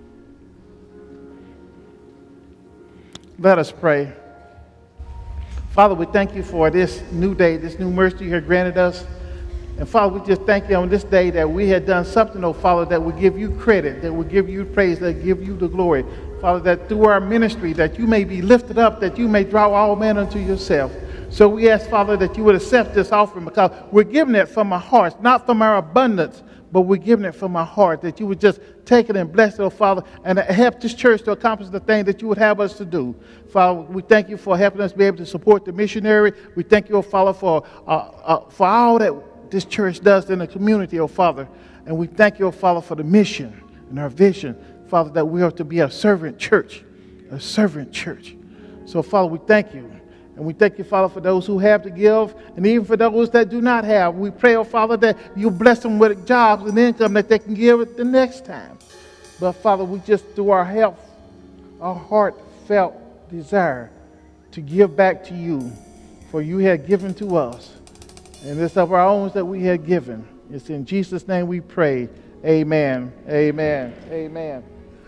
Let us pray. Father, we thank you for this new day, this new mercy you have granted us. And Father, we just thank you on this day that we had done something, oh Father, that would give you credit, that would give you praise, that would give you the glory. Father, that through our ministry, that you may be lifted up, that you may draw all men unto yourself. So we ask, Father, that you would accept this offering, because we're giving it from our hearts, not from our abundance, but we're giving it from our heart, that you would just take it and bless it, oh Father, and help this church to accomplish the thing that you would have us to do. Father, we thank you for helping us be able to support the missionary. We thank you, oh Father, for all that this church does in the community, oh Father. And we thank you, oh Father, for the mission and our vision, Father, that we are to be a servant church, a servant church. So, Father, we thank you. And we thank you, Father, for those who have to give, and even for those that do not have. We pray, oh Father, that you bless them with jobs and income that they can give it the next time. But, Father, we just, through our health, our heartfelt desire to give back to you, for you had given to us. And it's of our own that we had given. It's in Jesus' name we pray. Amen. Amen. Amen.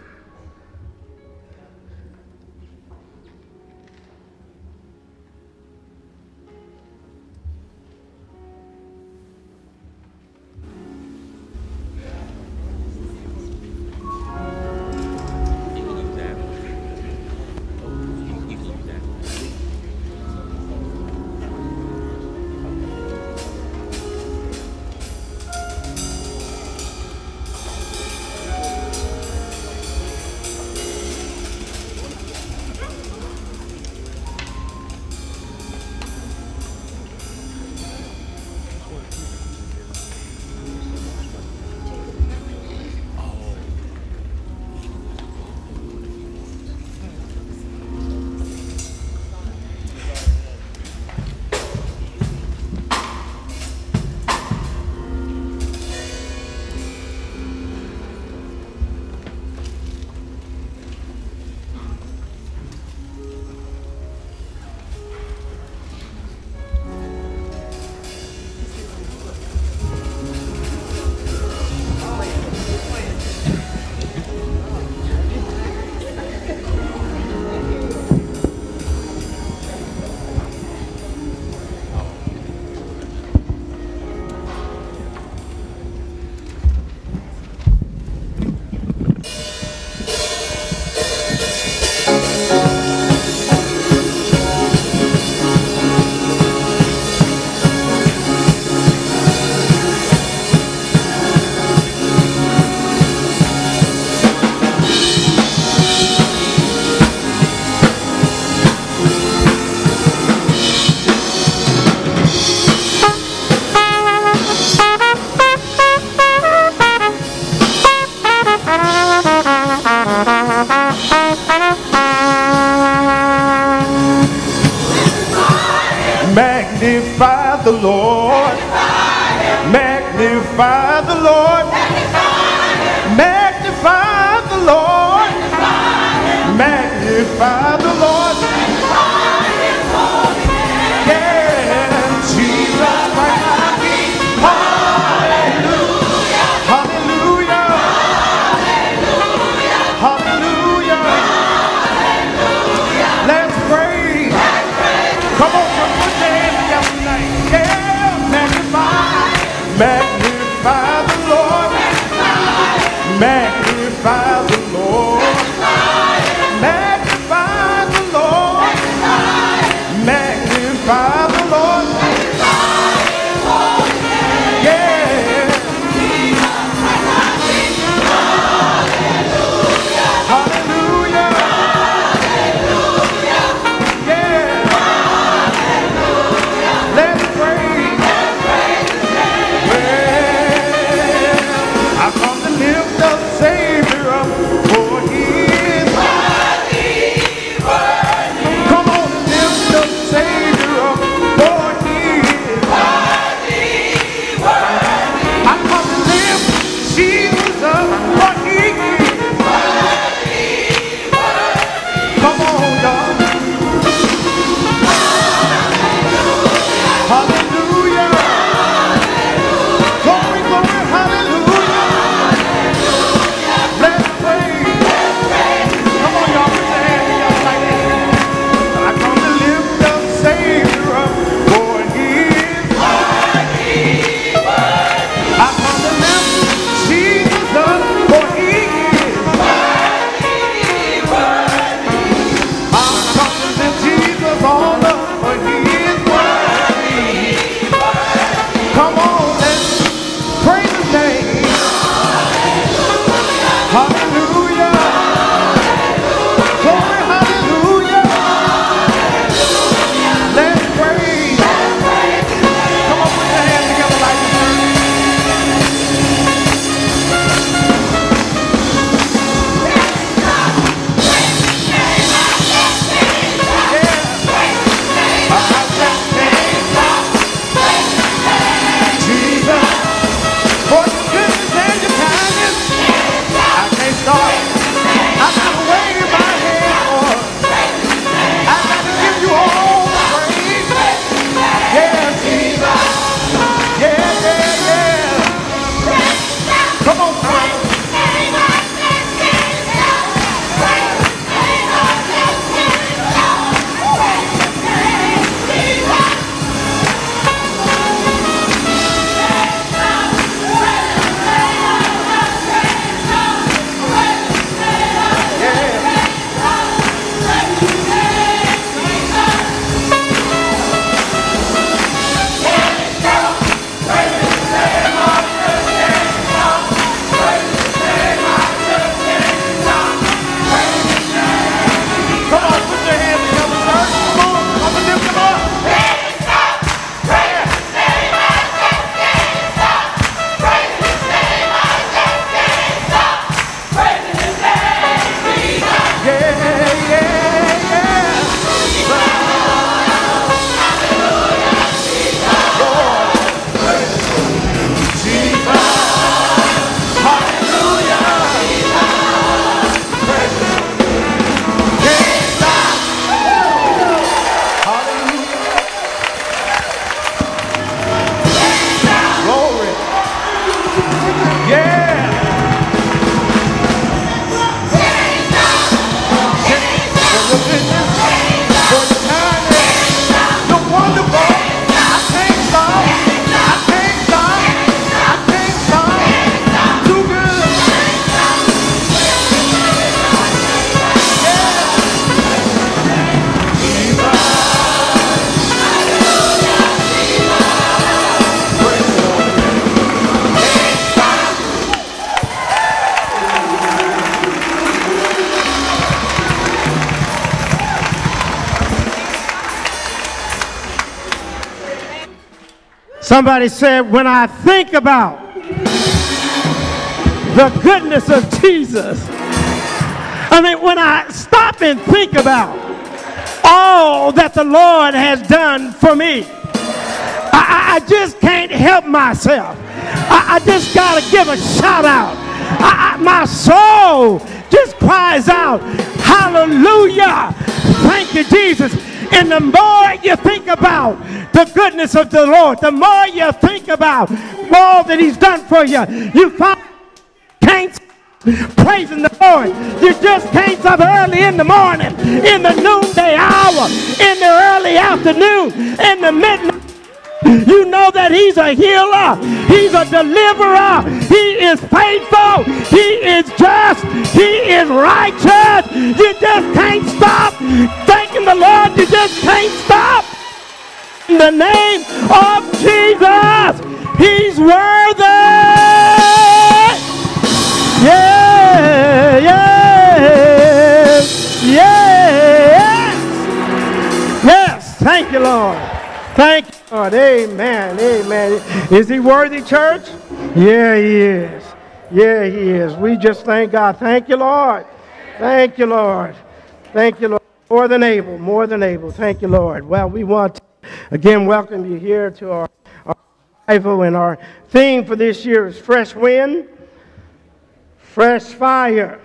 Magnify the Lord. Magnify the Lord. Magnify the Lord. Magnify the Lord. Yeah, Jesus, my God. Hallelujah. Hallelujah. Hallelujah. Hallelujah. Let's pray. Come on, put your hands together tonight. Yeah, magnify. Magnify the Lord. Magnify the Lord. Magnify the Lord. Somebody said, when I think about the goodness of Jesus, I mean, when I stop and think about all that the Lord has done for me, I just can't help myself. I just got to give a shout out. My soul just cries out, hallelujah. Thank you, Jesus. And the more you think about the goodness of the Lord, the more you think about all that he's done for you, you find can't stop praising the Lord. You just can't stop early in the morning, in the noonday hour, in the early afternoon, in the midnight. You know that he's a healer. He's a deliverer. He is faithful. He is just. He is righteous. You just can't stop thanking the Lord. You just can't stop. In the name of Jesus, he's worthy. Yeah, yeah, yes. Yes, thank you, Lord. Thank you, Lord. Amen. Amen. Is he worthy, church? Yeah, he is. Yeah, he is. We just thank God. Thank you, Lord. Thank you, Lord. Thank you, Lord. More than able. More than able. Thank you, Lord. Well, we want to again welcome you here to our revival, and our theme for this year is fresh wind, fresh fire.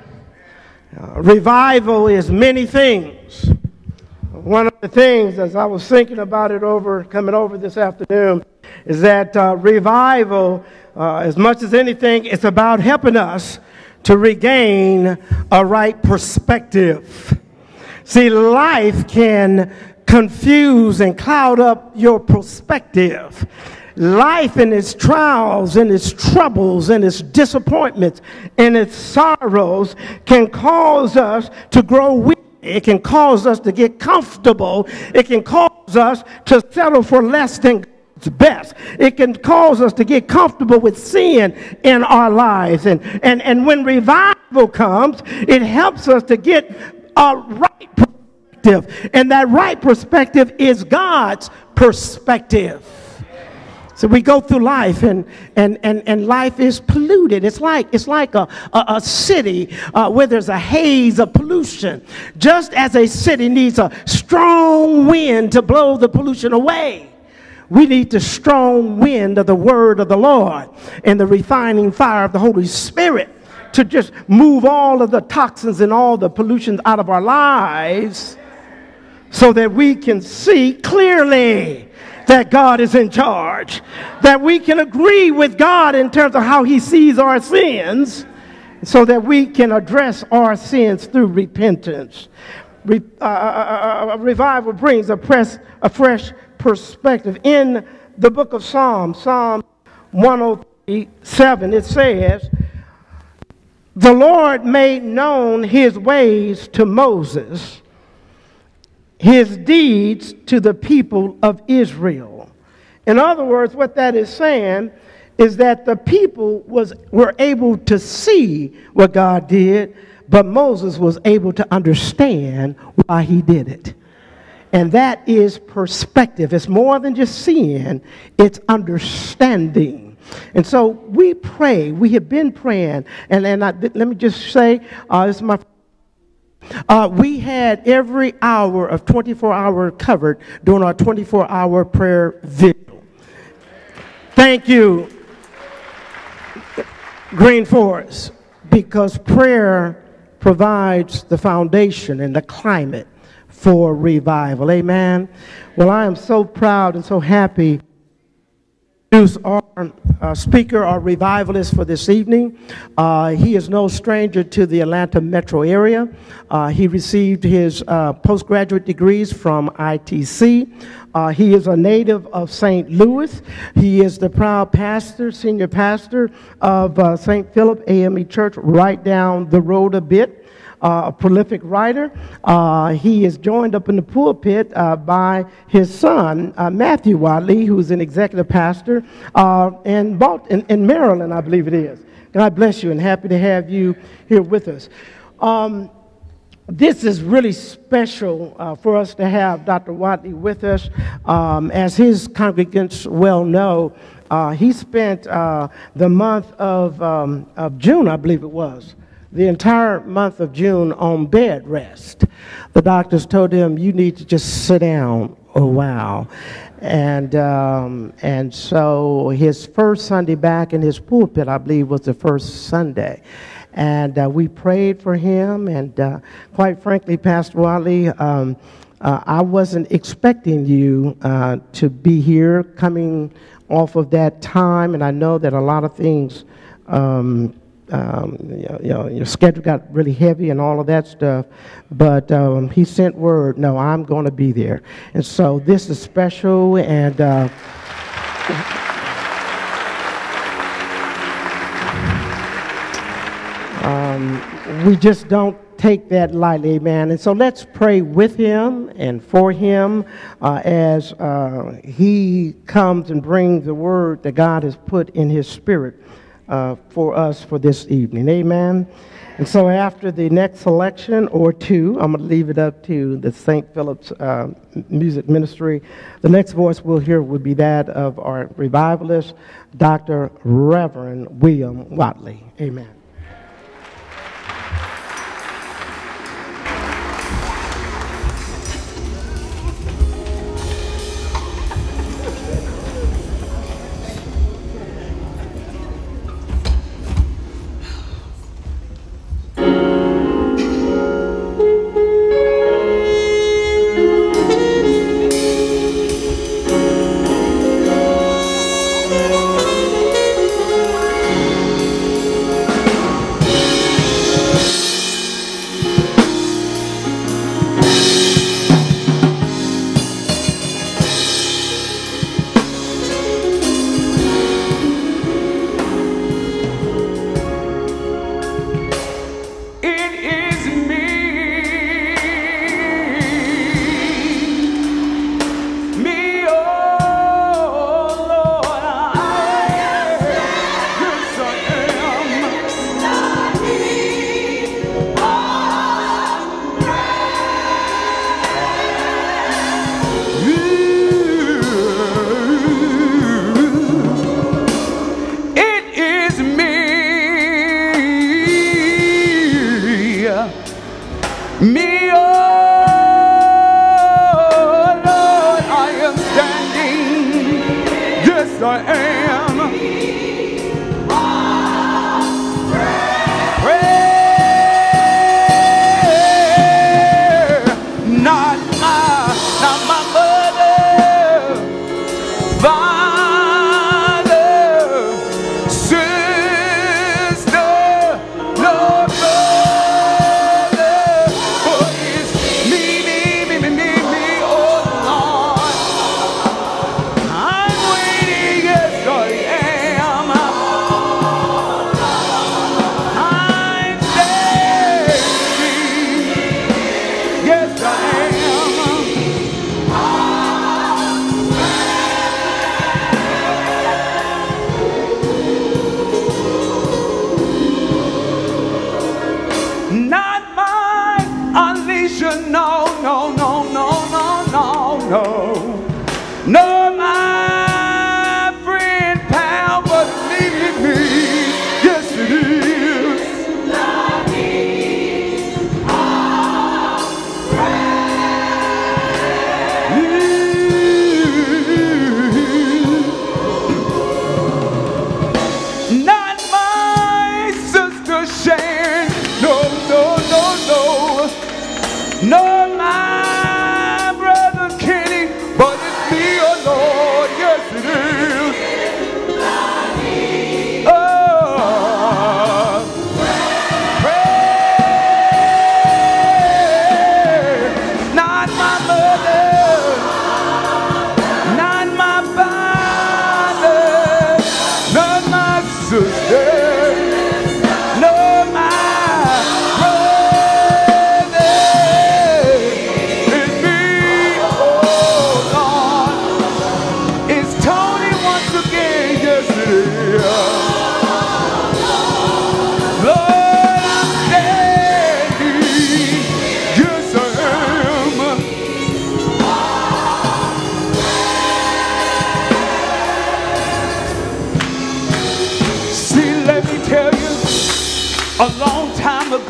Revival is many things. One of the things, as I was thinking about it coming over this afternoon, is that revival, as much as anything, it's about helping us to regain a right perspective. See, life can confuse and cloud up your perspective. Life and its trials and its troubles and its disappointments and its sorrows can cause us to grow weak. It can cause us to get comfortable. It can cause us to settle for less than God's best. It can cause us to get comfortable with sin in our lives. And when revival comes, it helps us to get a right perspective. And that right perspective is God's perspective. So we go through life, and life is polluted. It's like a city where there's a haze of pollution. Just as a city needs a strong wind to blow the pollution away, we need the strong wind of the word of the Lord and the refining fire of the Holy Spirit to just move all of the toxins and all the pollutions out of our lives so that we can see clearly that God is in charge, that we can agree with God in terms of how he sees our sins, so that we can address our sins through repentance. Revival brings a fresh perspective. In the book of Psalms, Psalm 103:7, it says, "The Lord made known his ways to Moses, his deeds to the people of Israel." In other words, what that is saying is that the people were able to see what God did, but Moses was able to understand why he did it. And that is perspective. It's more than just seeing, it's understanding. And so we pray. We have been praying. And let me just say, this is my we had every hour of 24-hour covered during our 24-hour prayer vigil. Thank you, Green Forest, because prayer provides the foundation and the climate for revival. Amen. Well, I am so proud and so happy to introduce our speaker, our revivalist for this evening. He is no stranger to the Atlanta metro area. He received his postgraduate degrees from ITC. He is a native of St. Louis. He is the proud pastor, senior pastor of St. Philip AME Church right down the road a bit. A prolific writer. He is joined up in the pulpit by his son, Matthew Wadley, who's an executive pastor in Maryland, I believe it is. God bless you, and happy to have you here with us. This is really special for us to have Dr. Watley with us. As his congregants well know, he spent the month of June, I believe it was, the entire month of June on bed rest. The doctors told him, you need to just sit down a while. And so his first Sunday back in his pulpit, I believe, was the first Sunday. And we prayed for him, and quite frankly, Pastor Watley, I wasn't expecting you to be here coming off of that time, and I know that a lot of things, your schedule got really heavy and all of that stuff, but he sent word, no, I'm going to be there. And so this is special, and we just don't take that lightly, amen. And so let's pray with him and for him as he comes and brings the word that God has put in his spirit for us for this evening, amen. And so after the next selection or two, I'm going to leave it up to the St. Philip's Music Ministry. The next voice we'll hear would be that of our revivalist, Dr. Reverend William Watley, amen.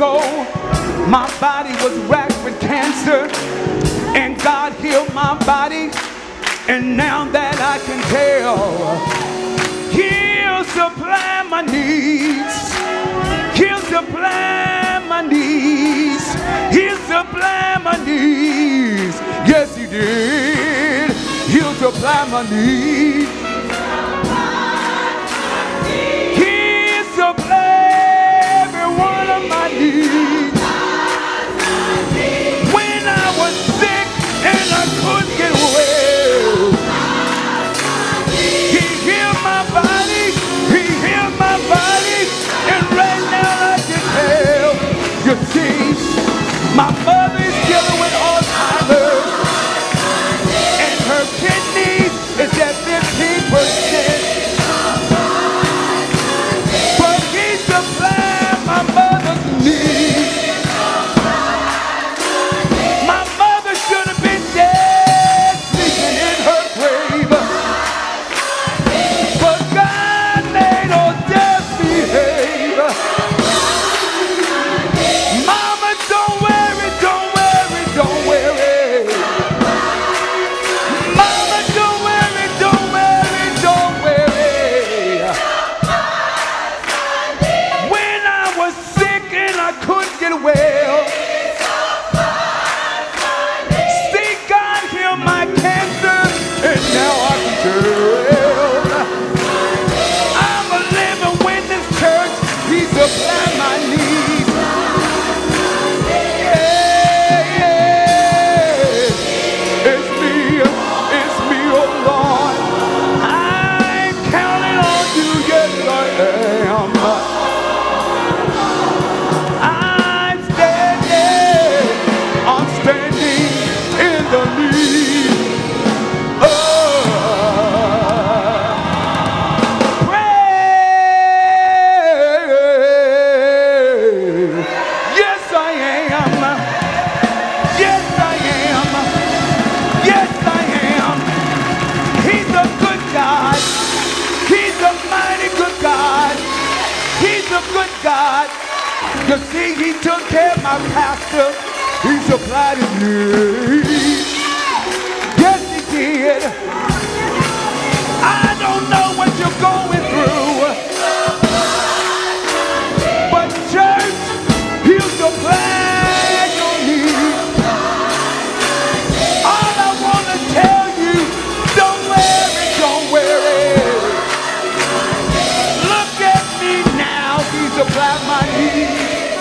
ago, my body was racked with cancer, and God healed my body. And now that I can tell, He'll supply my needs. He'll supply my needs. He'll supply my needs. Yes, He did. He'll supply my needs. He'll supply every one of my needs. When I was sick and I couldn't get well, He healed my body. He healed my body. And right now I can tell. You see, my mother's dealing with Alzheimer's, and her kidneys is at 15%. But He supplied my mother's needs. My mother should have been dead, sleeping in her grave. But God made her death behave. Mama, don't worry, don't worry, don't worry. Mama, don't worry, don't worry, don't worry. When I was sick and I couldn't get well, see, God healed my cancer, and now I can tell. I'm a living witness, church. He supplied my needs. Yeah, yeah. It's me, oh Lord. I'm counting on you, yes I am. I'm standing in the need of praise. Yes I am. Yes I am. Yes I am. He's a good God. He's a mighty good God. He's a good God. You see, He took care of my pastor. He supplied his needs. Yes, He did. I don't know what you're going through, but church, He'll supply your needs. All I want to tell you, don't worry, don't worry. Look at me now, He supplied my needs.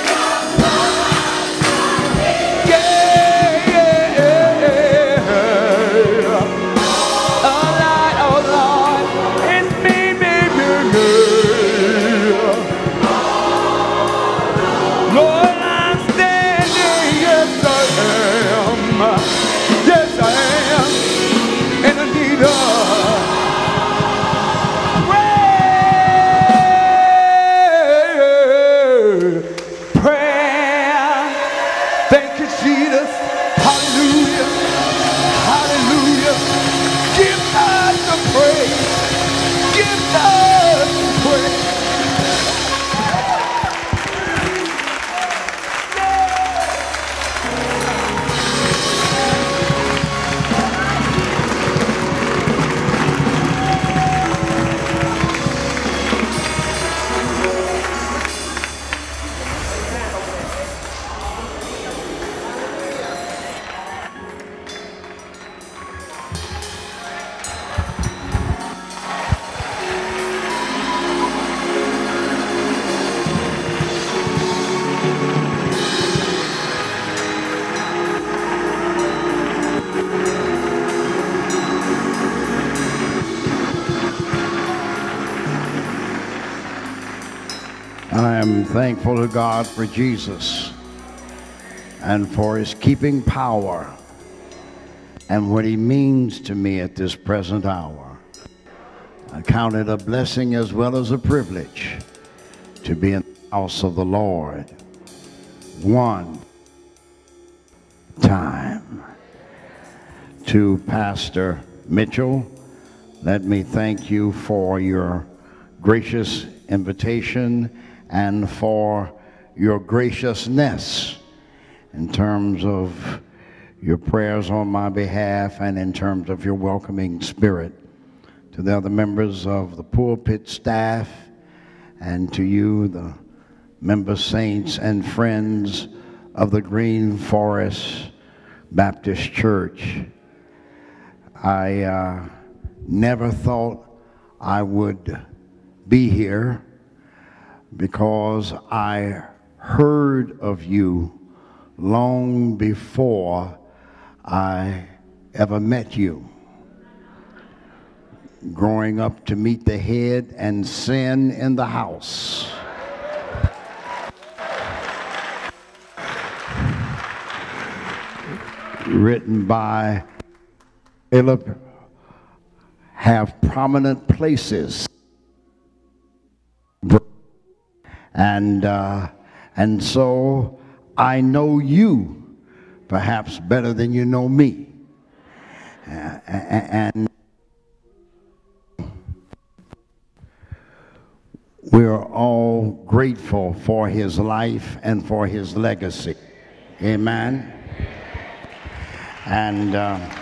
I am thankful to God for Jesus and for His keeping power and what He means to me at this present hour. I count it a blessing as well as a privilege to be in the house of the Lord one time. To Pastor Mitchell, let me thank you for your gracious invitation and for your graciousness in terms of your prayers on my behalf and in terms of your welcoming spirit. To the other members of the pulpit staff and to you, the member saints and friends of the Green Forest Baptist Church, I never thought I would be here because I heard of you long before I ever met you. Growing up to meet the head and sin in the house. Written by Philip, have prominent places. And so I know you perhaps better than you know me. And we're all grateful for his life and for his legacy. Amen. And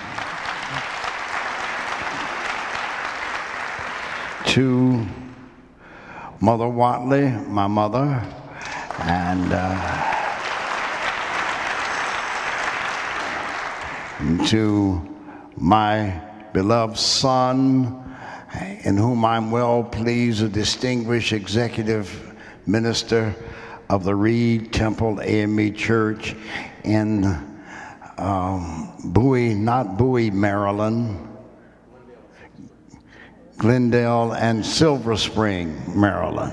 to Mother Watley, my mother, and to my beloved son, in whom I'm well pleased, a distinguished executive minister of the Reed Temple AME Church in Maryland, Glendale and Silver Spring, Maryland.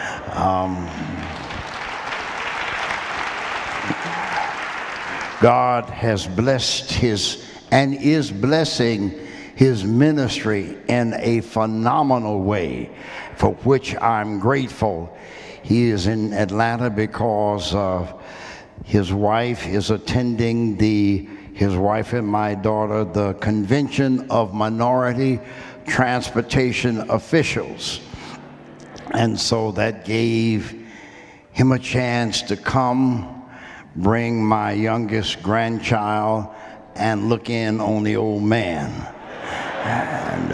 God has blessed his and is blessing his ministry in a phenomenal way, for which I'm grateful. He is in Atlanta because his wife is attending his wife and my daughter, the Convention of Minority Transportation Officials. And so that gave him a chance to come, bring my youngest grandchild, and look in on the old man. And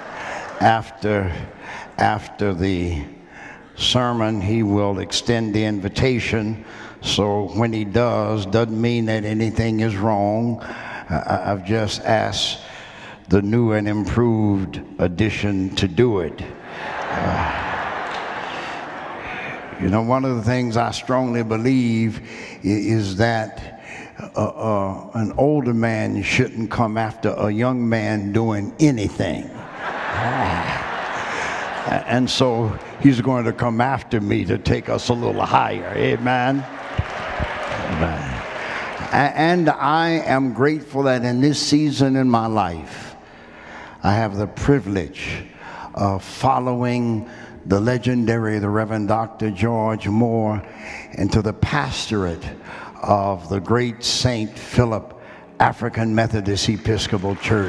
after the sermon, he will extend the invitation. So when he doesn't mean that anything is wrong. I've just asked the new and improved edition to do it. You know, one of the things I strongly believe is that an older man shouldn't come after a young man doing anything. And so he's going to come after me to take us a little higher. Amen. Amen. And I am grateful that in this season in my life, I have the privilege of following the legendary, the Reverend Dr. George Moore, into the pastorate of the great St. Philip African Methodist Episcopal Church.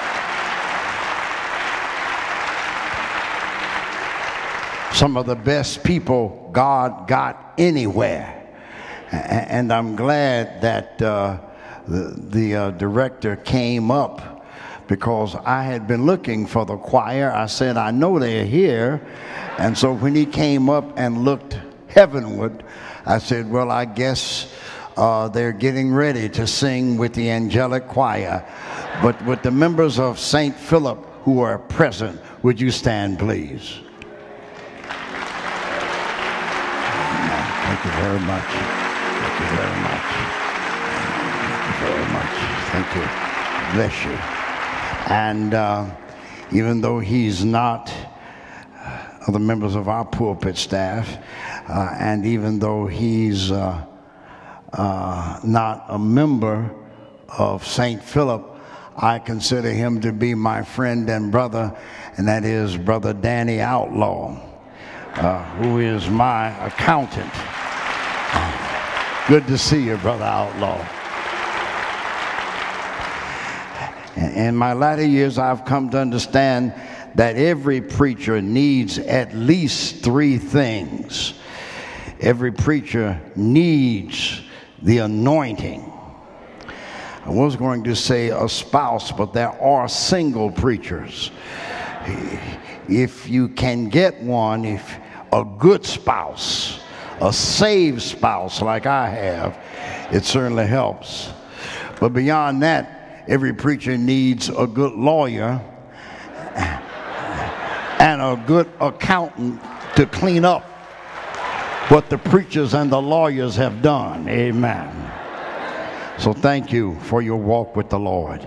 Some of the best people God got anywhere. And I'm glad that the director came up, because I had been looking for the choir. I said, I know they're here. And so when he came up and looked heavenward, I said, well, I guess they're getting ready to sing with the angelic choir. But with the members of St. Philip who are present, would you stand, please? Thank you very much. Thank you very much. Thank you very much. Thank you. Bless you. And even though he's not the members of our pulpit staff, and even though he's not a member of St. Philip, I consider him to be my friend and brother, and that is Brother Danny Outlaw, who is my accountant. Good to see you, Brother Outlaw. In my latter years, I've come to understand that every preacher needs at least three things. Every preacher needs the anointing. I was going to say a spouse, but there are single preachers. If you can get one, if a good spouse, a saved spouse like I have, it certainly helps. But beyond that, every preacher needs a good lawyer and a good accountant to clean up what the preachers and the lawyers have done. Amen. So thank you for your walk with the Lord.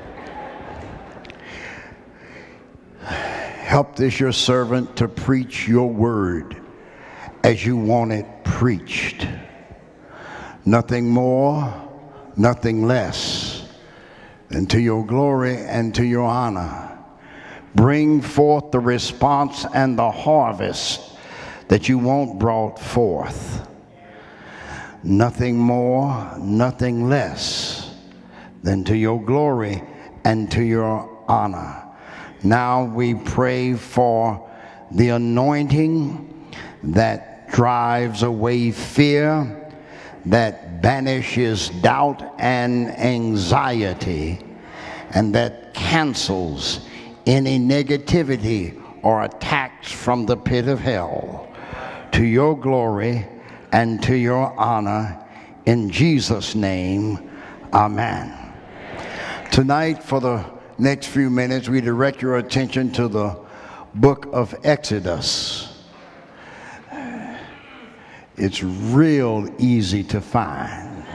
Help this your servant to preach your word as you want it preached. Nothing more, nothing less than to your glory and to your honor. Bring forth the response and the harvest that you want brought forth. Nothing more, nothing less than to your glory and to your honor. Now we pray for the anointing that drives away fear, that banishes doubt and anxiety, and that cancels any negativity or attacks from the pit of hell. To your glory and to your honor, in Jesus' name, amen. Tonight, for the next few minutes, we direct your attention to the book of Exodus. It's real easy to find.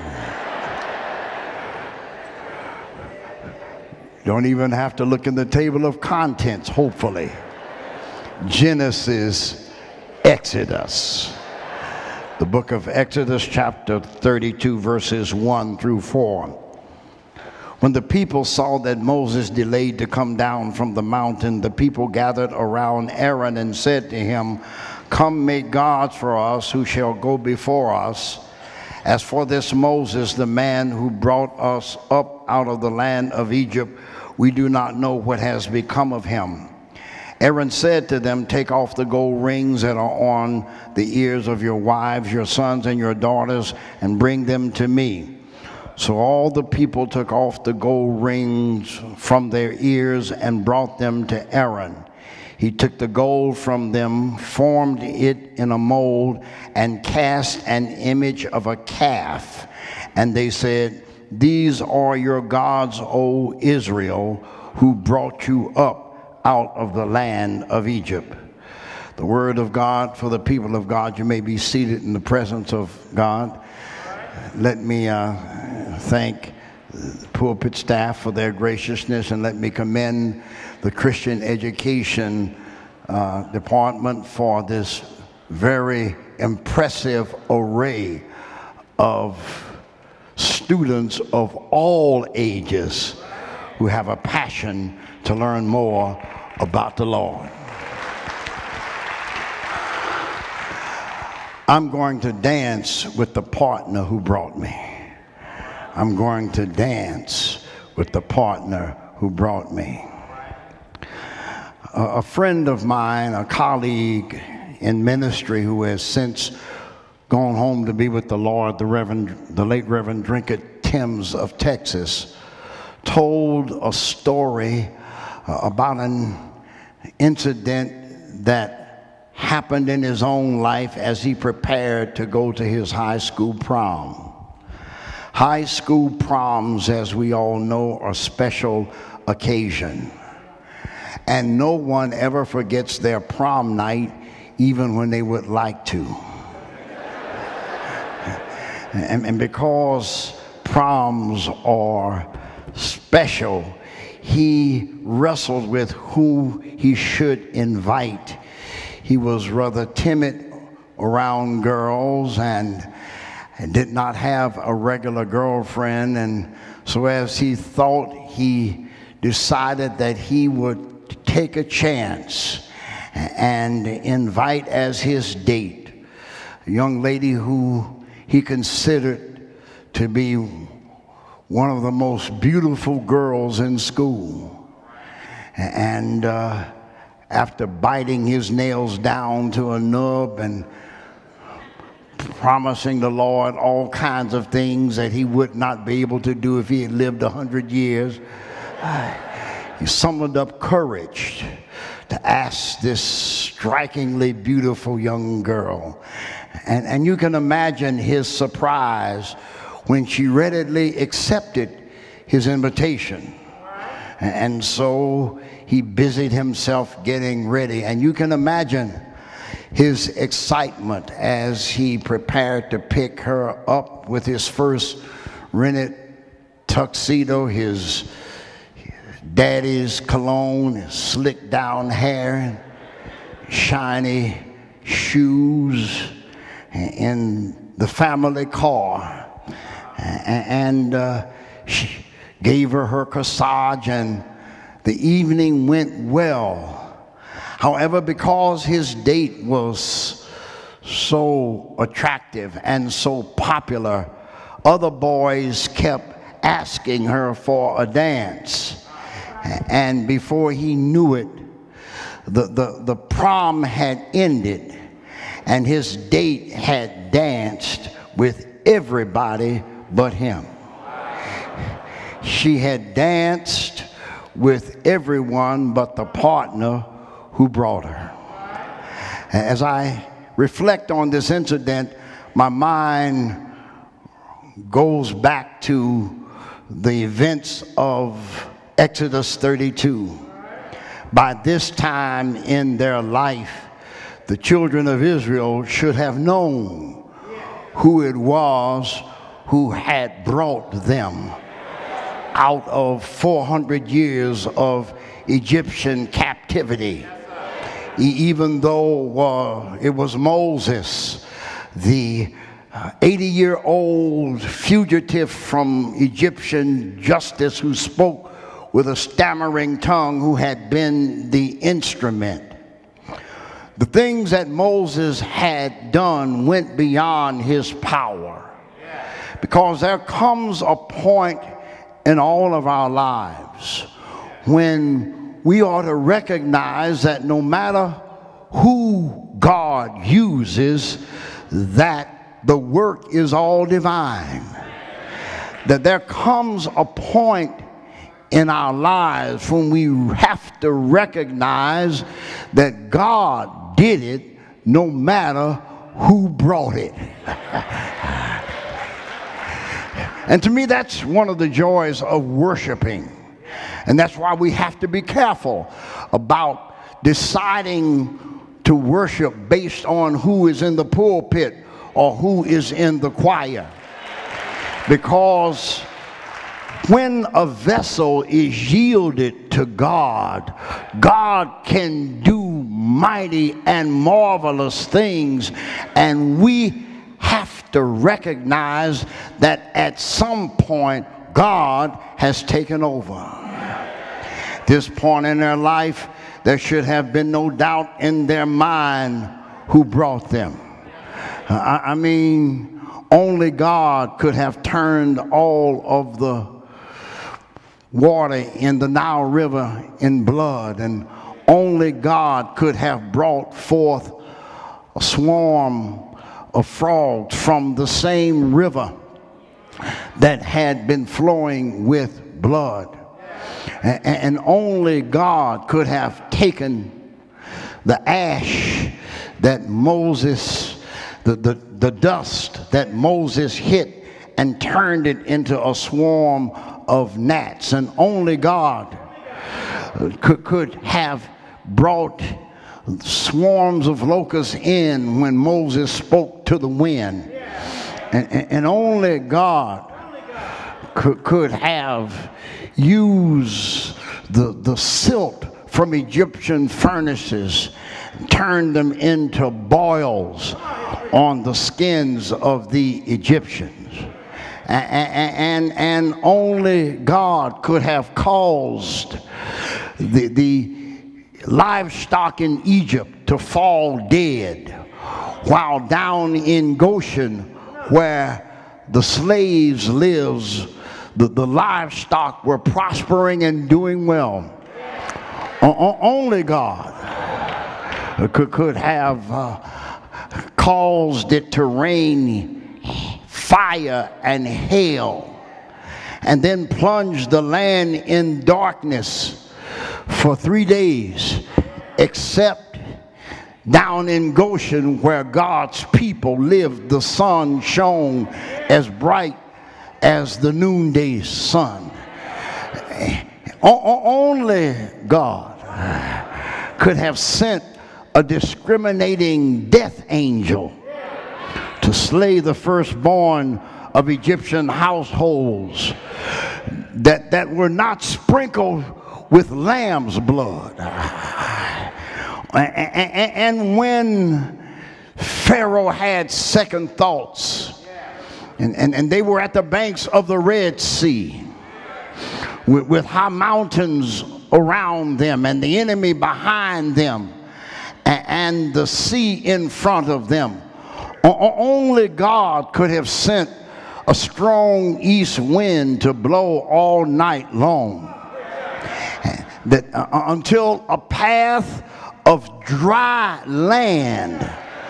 Don't even have to look in the table of contents, hopefully. Genesis, Exodus. The book of Exodus, chapter 32, verses 1 through 4. When the people saw that Moses delayed to come down from the mountain, the people gathered around Aaron and said to him, "Come, make gods for us who shall go before us. As for this Moses, the man who brought us up out of the land of Egypt, we do not know what has become of him." Aaron said to them, "Take off the gold rings that are on the ears of your wives, your sons, and your daughters, and bring them to me." So all the people took off the gold rings from their ears and brought them to Aaron. He took the gold from them, formed it in a mold, and cast an image of a calf. And they said, "These are your gods, O Israel, who brought you up out of the land of Egypt." The word of God for the people of God. You may be seated in the presence of God. Let me thank the pulpit staff for their graciousness, and let me commend the Christian Education Department for this very impressive array of students of all ages who have a passion to learn more about the Lord. I'm going to dance with the partner who brought me. I'm going to dance with the partner who brought me. A friend of mine, a colleague in ministry who has since gone home to be with the Lord, the late Reverend Drinkett Timms of Texas, told a story about an incident that happened in his own life as he prepared to go to his high school prom. High school proms, as we all know, are a special occasion. And no one ever forgets their prom night, even when they would like to. And because proms are special, he wrestled with who he should invite. He was rather timid around girls and did not have a regular girlfriend. And so as he thought, he decided that he would take a chance and invite as his date a young lady who he considered to be one of the most beautiful girls in school. And after biting his nails down to a nub and promising the Lord all kinds of things that he would not be able to do if he had lived 100 years. He summoned up courage to ask this strikingly beautiful young girl. And you can imagine his surprise when she readily accepted his invitation. And so he busied himself getting ready. And you can imagine his excitement as he prepared to pick her up with his first rented tuxedo, his daddy's cologne, his slicked down hair, shiny shoes, in the family car. And she gave her corsage, and the evening went well. However, because his date was so attractive and so popular, other boys kept asking her for a dance. And before he knew it, the prom had ended, and his date had danced with everybody but him. She had danced with everyone but the partner who brought her. As I reflect on this incident, my mind goes back to the events of Exodus 32. By this time in their life, the children of Israel should have known who it was who had brought them out of 400 years of Egyptian captivity. Even though it was Moses, the 80-year-old fugitive from Egyptian justice who spoke with a stammering tongue, who had been the instrument. The things that Moses had done went beyond his power, because there comes a point in all of our lives when we ought to recognize that no matter who God uses, that the work is all divine. That there comes a point in our lives when we have to recognize that God did it no matter who brought it. And to me, that's one of the joys of worshiping. And that's why we have to be careful about deciding to worship based on who is in the pulpit or who is in the choir. Because when a vessel is yielded to God, God can do mighty and marvelous things, and we have to recognize that at some point God has taken over. This point in their life, there should have been no doubt in their mind who brought them. I mean, only God could have turned all of the water in the Nile River in blood, and only God could have brought forth a swarm of frogs from the same river that had been flowing with blood. And only God could have taken the ash that Moses, the dust that Moses hit, and turned it into a swarm of gnats. And only God could have brought swarms of locusts in when Moses spoke to the wind. And only God could have used the silt from Egyptian furnaces, turned them into boils on the skins of the Egyptians. And only God could have caused the livestock in Egypt to fall dead, while down in Goshen, where the slaves lived, the livestock were prospering and doing well. Only God could have caused it to rain fire and hail, and then plunged the land in darkness for 3 days, except down in Goshen where God's people lived, the sun shone as bright as the noonday sun. Only God could have sent a discriminating death angel to slay the firstborn of Egyptian households that were not sprinkled with lamb's blood. And when Pharaoh had second thoughts, and they were at the banks of the Red Sea with high mountains around them and the enemy behind them and the sea in front of them, only God could have sent a strong east wind to blow all night long, that until a path of dry land.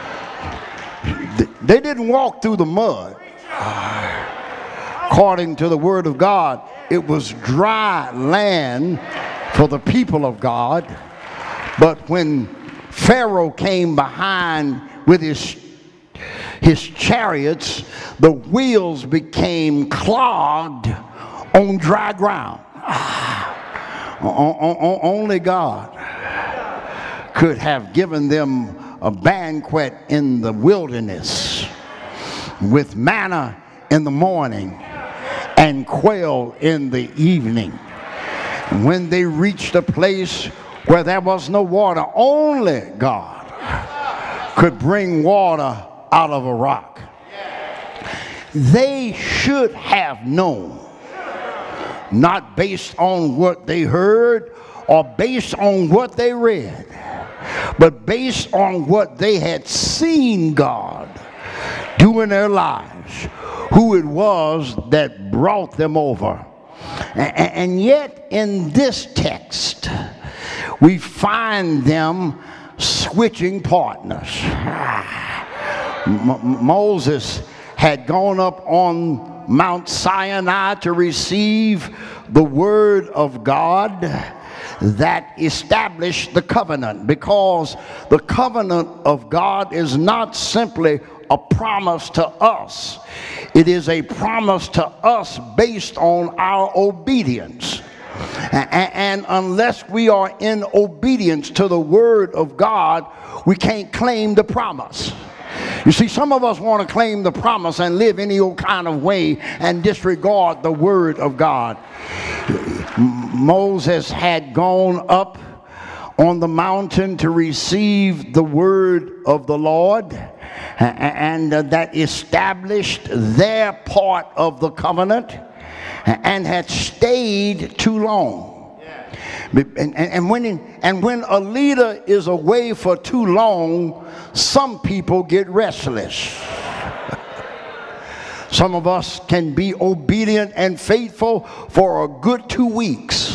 They didn't walk through the mud. According to the word of God, it was dry land for the people of God. But when Pharaoh came behind with his chariots, the wheels became clogged on dry ground. Only God could have given them a banquet in the wilderness with manna in the morning and quail in the evening. When they reached a place where there was no water, only God could bring water out of a rock. They should have known, not based on what they heard or based on what they read, but based on what they had seen God do in their lives, who it was that brought them over. And yet in this text, we find them switching partners. Moses had gone up on Mount Sinai to receive the word of God that established the covenant, because the covenant of God is not simply a promise to us. It is a promise to us based on our obedience. And unless we are in obedience to the word of God, we can't claim the promise. You see, some of us want to claim the promise and live any old kind of way and disregard the word of God. Moses had gone up on the mountain to receive the word of the Lord, and that established their part of the covenant, and had stayed too long. And when a leader is away for too long, some people get restless. Some of us can be obedient and faithful for a good 2 weeks.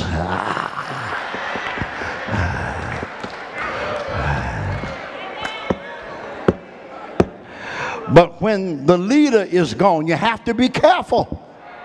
But when the leader is gone, you have to be careful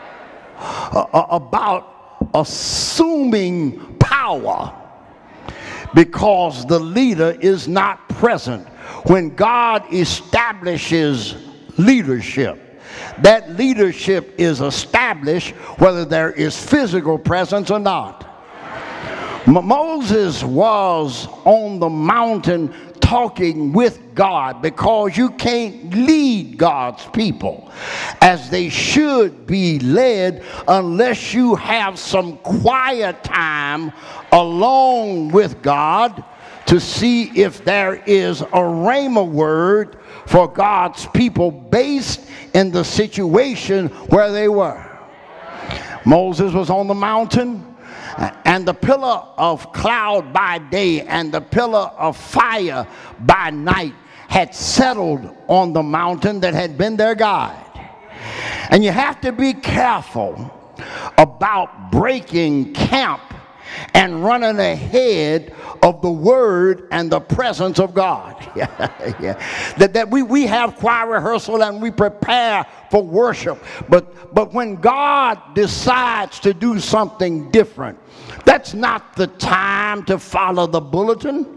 about assuming power because the leader is not present. When God establishes leadership, that leadership is established whether there is physical presence or not. Moses was on the mountain talking with God, because you can't lead God's people as they should be led unless you have some quiet time along with God to see if there is a rhema word for God's people based in the situation where they were. Moses was on the mountain, and the pillar of cloud by day and the pillar of fire by night had settled on the mountain that had been their guide. And you have to be careful about breaking camp and running ahead of the word and the presence of God. That we have choir rehearsal and we prepare for worship. But when God decides to do something different, that's not the time to follow the bulletin.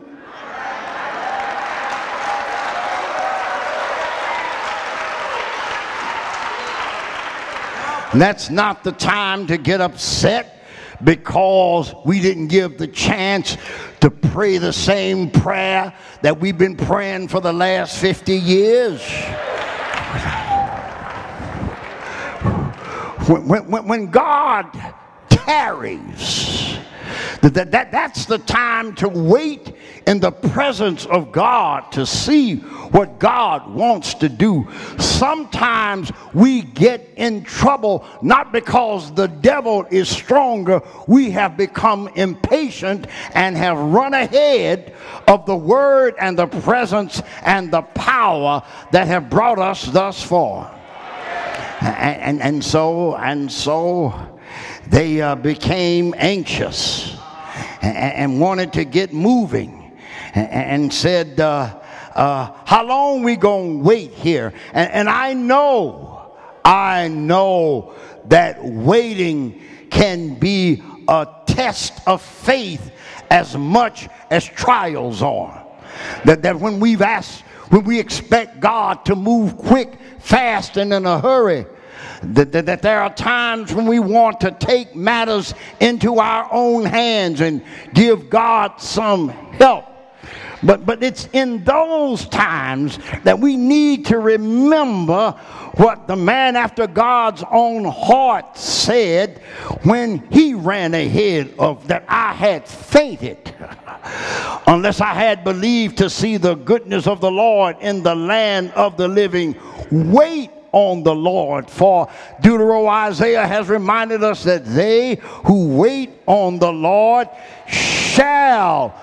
That's not the time to get upset because we didn't give the chance to pray the same prayer that we've been praying for the last 50 years. When God tarries, that's the time to wait in the presence of God to see what God wants to do. Sometimes we get in trouble not because the devil is stronger. We have become impatient and have run ahead of the word and the presence and the power that have brought us thus far. And so they became anxious and wanted to get moving and said, how long we gonna wait here? And I know that waiting can be a test of faith as much as trials are. That when we expect God to move quick, fast, and in a hurry, that there are times when we want to take matters into our own hands and give God some help. But it's in those times that we need to remember what the man after God's own heart said when he ran ahead of that. I had fainted unless I had believed to see the goodness of the Lord in the land of the living. Wait on the Lord, for Isaiah has reminded us that they who wait on the Lord shall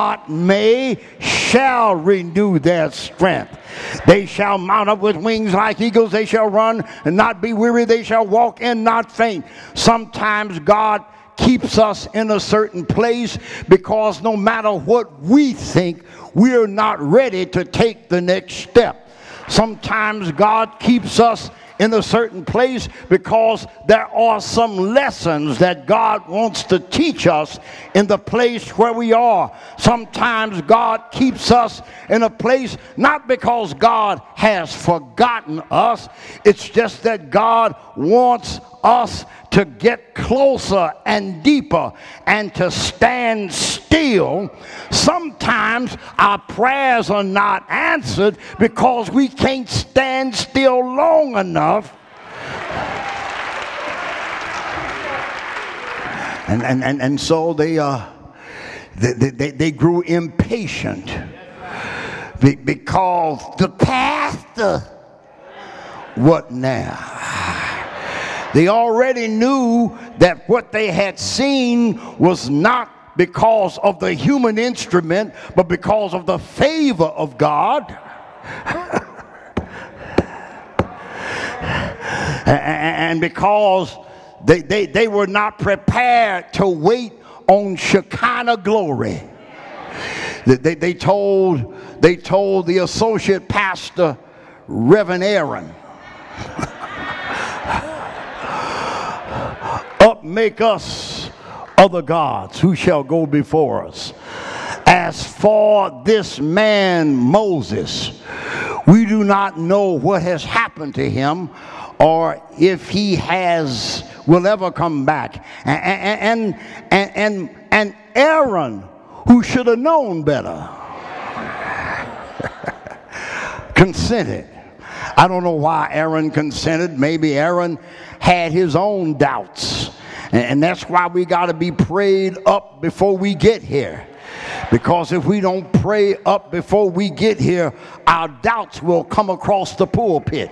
renew their strength. They shall mount up with wings like eagles. They shall run and not be weary. They shall walk and not faint. Sometimes God keeps us in a certain place because no matter what we think, we're not ready to take the next step. Sometimes God keeps us in a certain place because there are some lessons that God wants to teach us in the place where we are. Sometimes God keeps us in a place not because God has forgotten us. It's just that God wants us to get closer and deeper and to stand still. Sometimes our prayers are not answered because we can't stand still long enough. And so they grew impatient because the pastor, what now? They already knew that what they had seen was not because of the human instrument, but because of the favor of God. And because they were not prepared to wait on Shekinah glory. They told the associate pastor, Reverend Aaron, make us other gods who shall go before us. As for this man Moses, we do not know what has happened to him or if he will ever come back. And Aaron, who should have known better, consented. I don't know why Aaron consented. Maybe Aaron had his own doubts. And that's why we got to be prayed up before we get here. Because if we don't pray up before we get here, our doubts will come across the pulpit.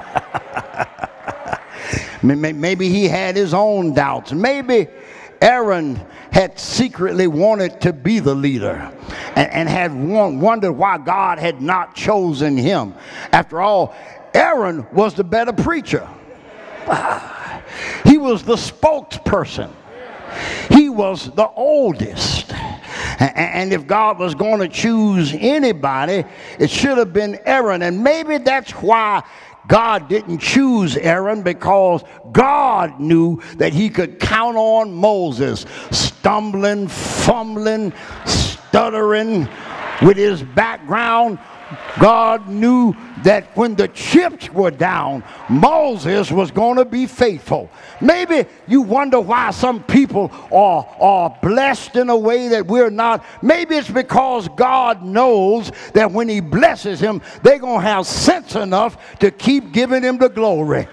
Maybe he had his own doubts. Maybe Aaron had secretly wanted to be the leader and had wondered why God had not chosen him. After all, Aaron was the better preacher. He was the spokesperson. He was the oldest. And if God was going to choose anybody, it should have been Aaron. And maybe that's why God didn't choose Aaron, because God knew that he could count on Moses, stumbling, fumbling, stuttering with his background. God knew that when the chips were down, Moses was going to be faithful. Maybe you wonder why some people are blessed in a way that we're not. Maybe it's because God knows that when he blesses him, they're going to have sense enough to keep giving him the glory.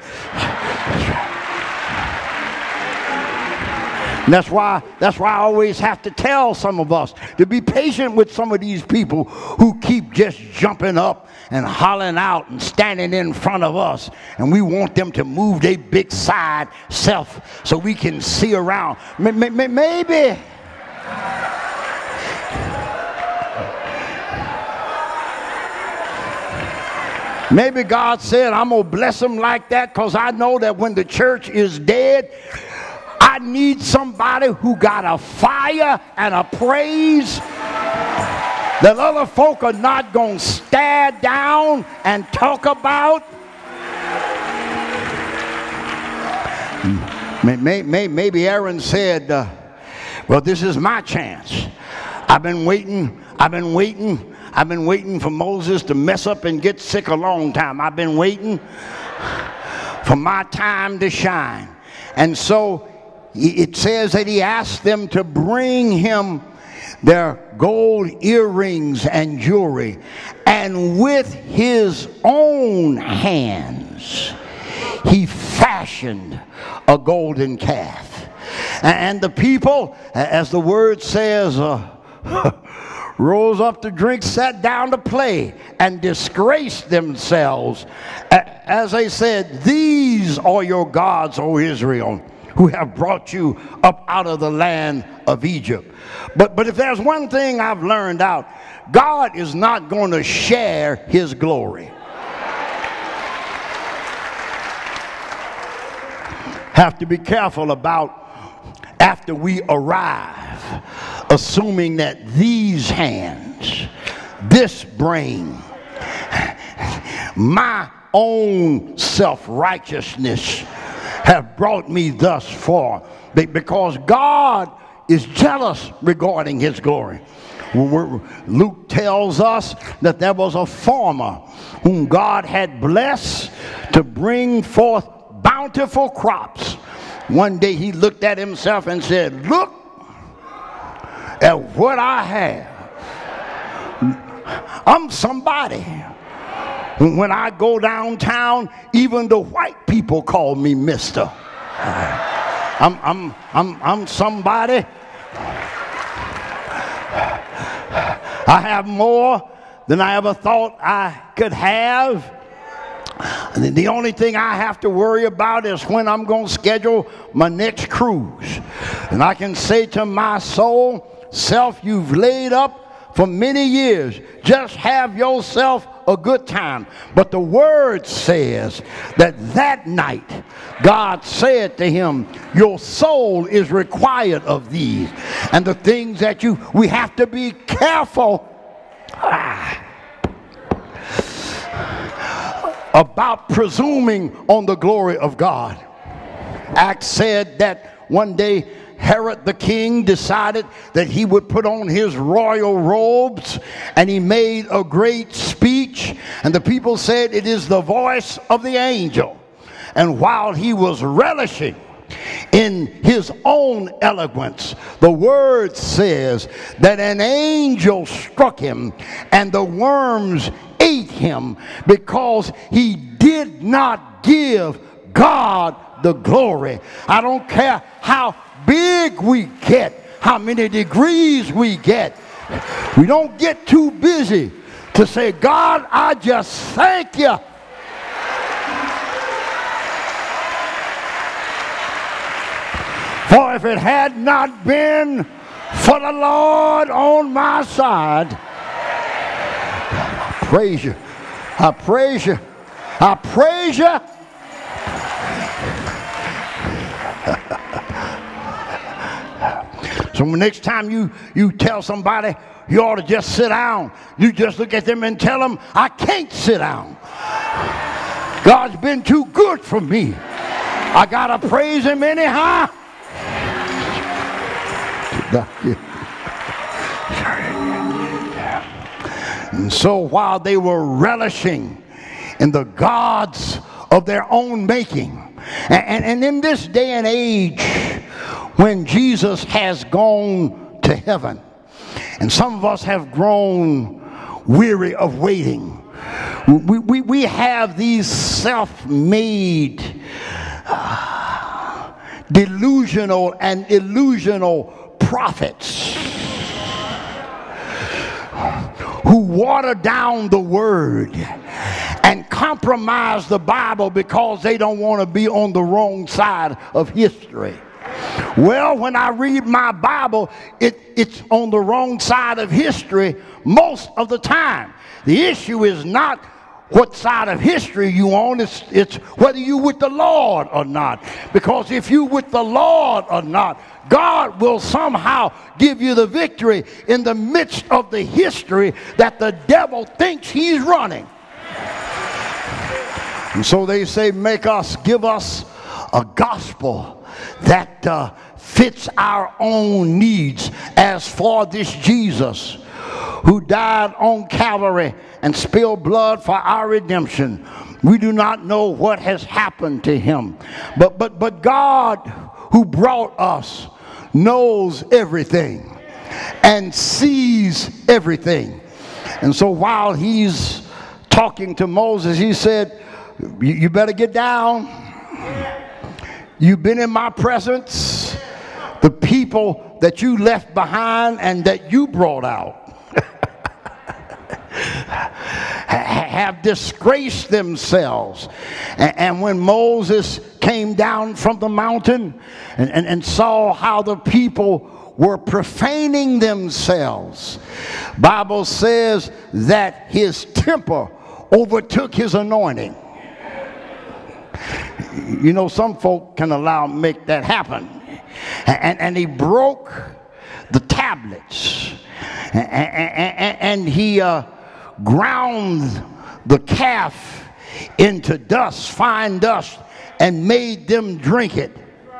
And that's why I always have to tell some of us to be patient with some of these people who keep just jumping up and hollering out and standing in front of us. And we want them to move their big side self so we can see around. Maybe. Maybe God said, I'm going to bless them like that because I know that when the church is dead, I need somebody who got a fire and a praise that other folk are not going to stare down and talk about. Maybe Aaron said, well, this is my chance. I've been waiting for Moses to mess up and get sick a long time. I've been waiting for my time to shine. And so it says that he asked them to bring him their gold earrings and jewelry, and with his own hands he fashioned a golden calf. And the people, as the word says, rose up to drink, sat down to play, and disgraced themselves, as they said, these are your gods, O Israel, who have brought you up out of the land of Egypt. But if there's one thing I've learned out, God is not going to share his glory. Have to be careful about after we arrive, assuming that these hands, this brain, my own self-righteousness have brought me thus far, because God is jealous regarding his glory. Luke tells us that there was a farmer whom God had blessed to bring forth bountiful crops. One day he looked at himself and said, look at what I have. I'm somebody. When I go downtown, even the white people call me Mister. I'm somebody. I have more than I ever thought I could have. And the only thing I have to worry about is when I'm going to schedule my next cruise. And I can say to my soul, self, you've laid up for many years. Just have yourself a good time. But the word says that night God said to him, your soul is required of these. And the things that we have to be careful about presuming on the glory of God. Acts said that one day Herod the king decided that he would put on his royal robes, and he made a great speech, and the people said it is the voice of the angel. And while he was relishing in his own eloquence, the word says that an angel struck him and the worms ate him because he did not give God the glory. I don't care how big we get, how many degrees we get. We don't get too busy to say, God, I just thank you. For if it had not been for the Lord on my side, I praise you. I praise you. I praise you. So next time you tell somebody you ought to just sit down, you just look at them and tell them, I can't sit down. God's been too good for me. I got to praise him anyhow. And so while they were relishing in the gods of their own making, and in this day and age when Jesus has gone to heaven, and some of us have grown weary of waiting, we have these self-made delusional and illusional prophets who water down the word and compromise the Bible because they don't want to be on the wrong side of history. Well, when I read my Bible, it's on the wrong side of history most of the time. The issue is not what side of history you on, it's whether you with the Lord or not. Because if you with the Lord or not, God will somehow give you the victory in the midst of the history that the devil thinks he's running. And so they say, give us a gospel that fits our own needs. As for this Jesus who died on Calvary and spilled blood for our redemption, we do not know what has happened to him. But God who brought us knows everything and sees everything. And so while he's talking to Moses, he said, you better get down. You've been in my presence. The people that you left behind and that you brought out have disgraced themselves. And when Moses came down from the mountain and saw how the people were profaning themselves, Bible says that his temper overtook his anointing. You know, some folk can make that happen. And he broke the tablets, and he ground the calf into dust, fine dust, and made them drink it,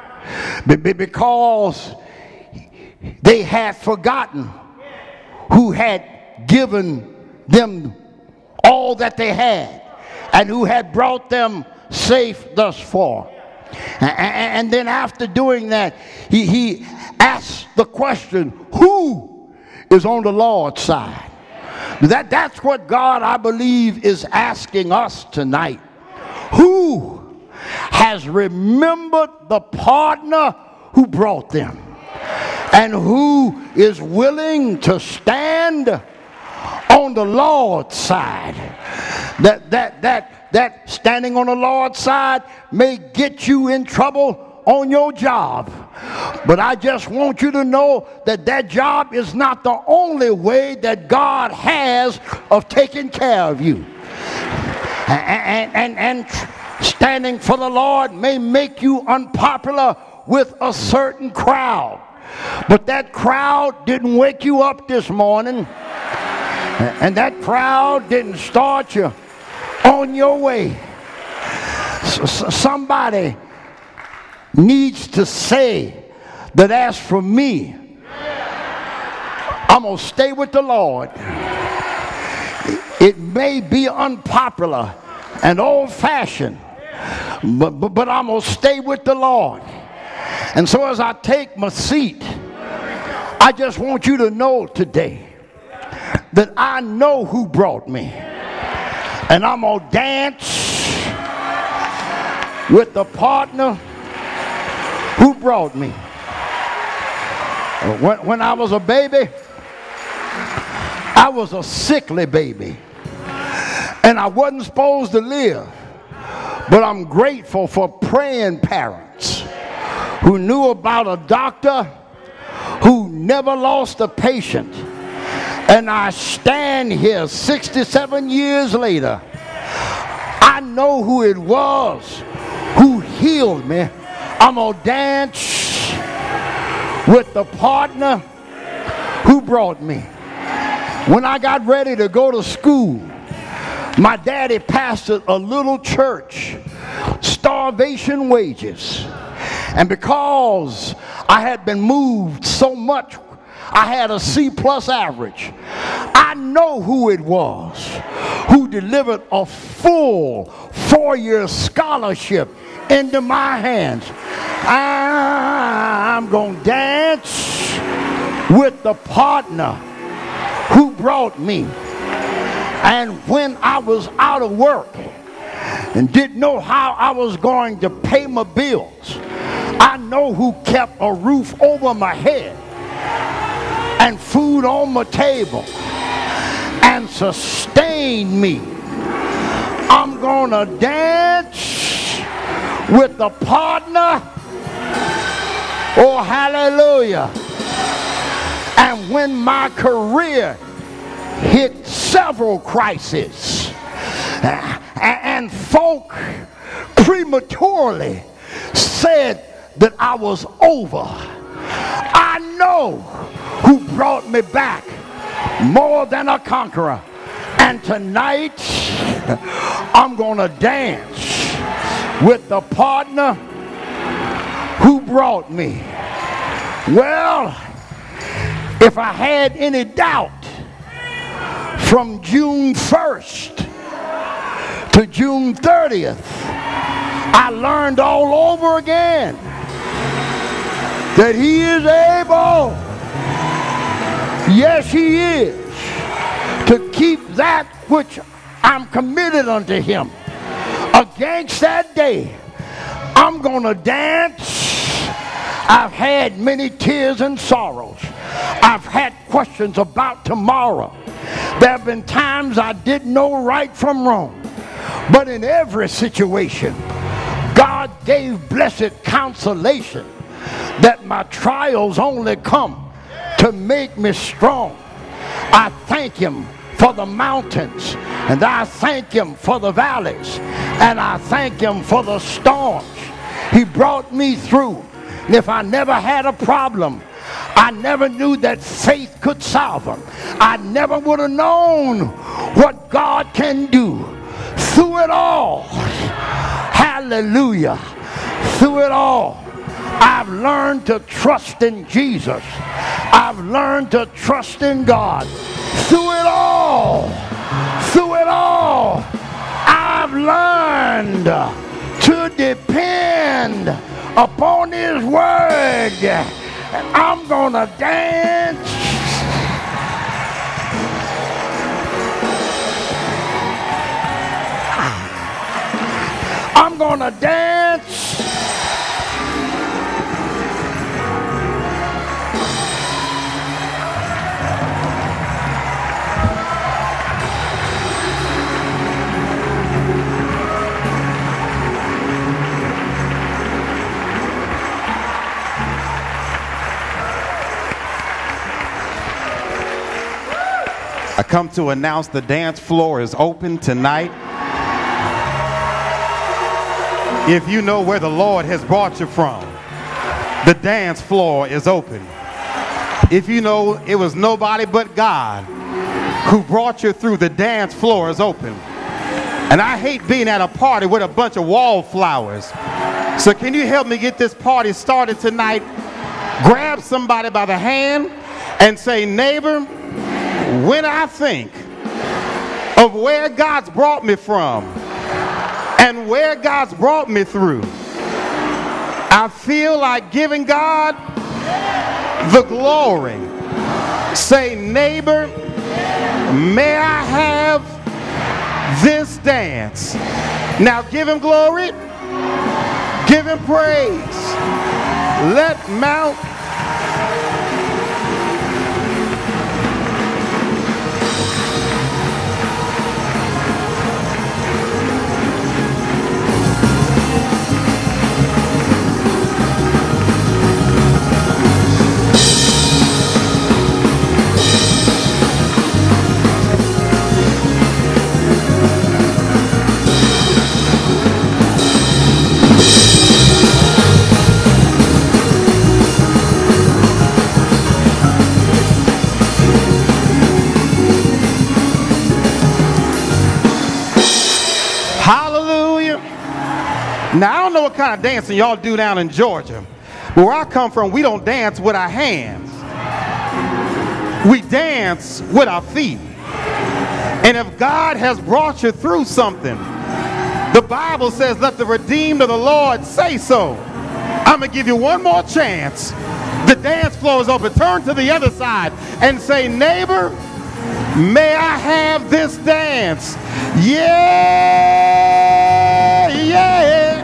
because they had forgotten who had given them all that they had and who had brought them safe thus far. And then after doing that, he asked the question, who is on the Lord's side? That's what God, I believe, is asking us tonight. Who has remembered the partner who brought them, and who is willing to stand on the Lord's side? That standing on the Lord's side may get you in trouble on your job. But I just want you to know that that job is not the only way that God has of taking care of you. And standing for the Lord may make you unpopular with a certain crowd. But that crowd didn't wake you up this morning. And that crowd didn't start you on your way. Somebody needs to say that as for me, I'm going to stay with the Lord. It may be unpopular and old-fashioned, but I'm going to stay with the Lord. And so as I take my seat, I just want you to know today that I know who brought me. And I'm going to dance with the partner who brought me. When I was a baby, I was a sickly baby. And I wasn't supposed to live. But I'm grateful for praying parents who knew about a doctor who never lost a patient. And I stand here 67 years later. I know who it was who healed me. I'm going to dance with the partner who brought me. When I got ready to go to school, my daddy pastored a little church, starvation wages. And because I had been moved so much, I had a C+ average. I know who it was who delivered a full 4-year scholarship into my hands. I'm going to dance with the partner who brought me. And when I was out of work and didn't know how I was going to pay my bills, I know who kept a roof over my head and food on my table and sustained me. I'm gonna dance with the partner. Oh, hallelujah. And when my career hit several crises and folk prematurely said that I was over, I know who brought me back more than a conqueror. And tonight I'm gonna dance with the partner who brought me. Well, if I had any doubt, from June 1st to June 30th, I learned all over again that he is able, yes he is, to keep that which I'm committed unto him. Against that day, I'm gonna dance. I've had many tears and sorrows. I've had questions about tomorrow. There have been times I didn't know right from wrong. But in every situation, God gave blessed consolation that my trials only come to make me strong. I thank him for the mountains, and I thank him for the valleys, and I thank him for the storms. He brought me through. And if I never had a problem, I never knew that faith could solve them. I never would have known what God can do. Through it all, hallelujah, through it all, I've learned to trust in Jesus. I've learned to trust in God. Through it all, I've learned to depend upon his word. And I'm gonna dance. I'm gonna dance. I come to announce the dance floor is open tonight. If you know where the Lord has brought you from, the dance floor is open. If you know it was nobody but God who brought you through, the dance floor is open. And I hate being at a party with a bunch of wallflowers. So can you help me get this party started tonight? Grab somebody by the hand and say, neighbor, when I think of where God's brought me from and where God's brought me through, I feel like giving God the glory. Say, neighbor, may I have this dance? Now give him glory, give him praise. Let Mount know what kind of dancing y'all do down in Georgia. But where I come from, we don't dance with our hands. We dance with our feet. And if God has brought you through something, the Bible says, let the redeemed of the Lord say so. I'm going to give you one more chance. The dance floor is open. Turn to the other side and say, neighbor, may I have this dance? Yeah, yeah.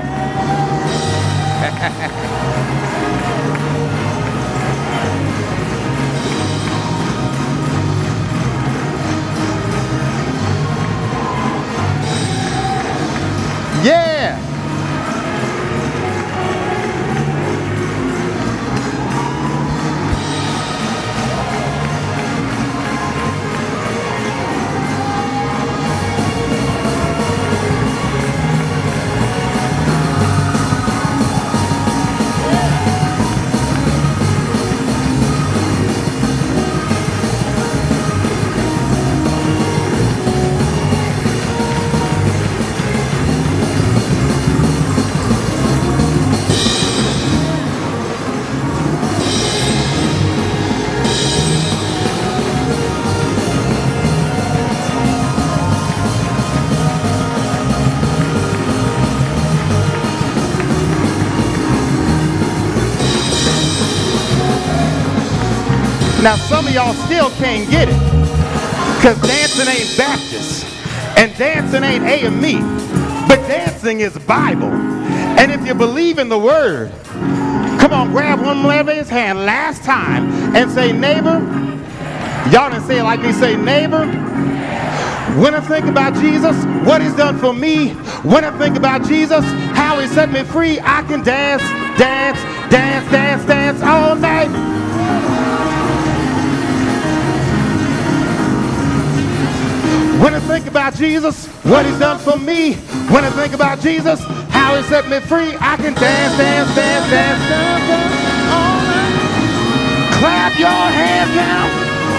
Yeah. Now some of y'all still can't get it, because dancing ain't Baptist and dancing ain't AME, but dancing is Bible. And if you believe in the word, come on, grab one man's hand last time and say, neighbor. Y'all didn't say it like me. Say, neighbor, when I think about Jesus, what he's done for me, when I think about Jesus, how he set me free, I can dance, dance, dance, dance, dance all night. When I think about Jesus, what he's done for me, when I think about Jesus, how he set me free, I can dance, dance, dance, dance, dance, dance all night. Clap your hands now.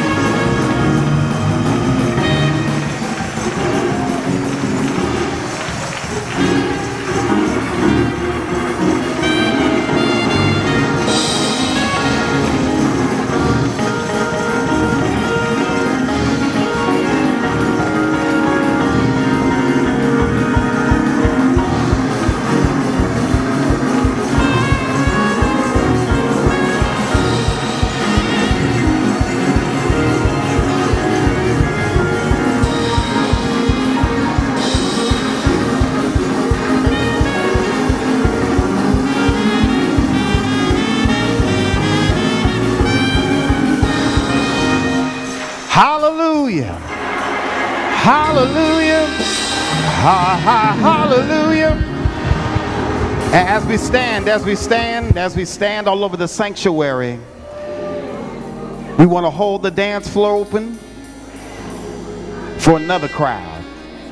Hallelujah. Hallelujah. Ha, ha, hallelujah. As we stand all over the sanctuary, we want to hold the dance floor open for another crowd.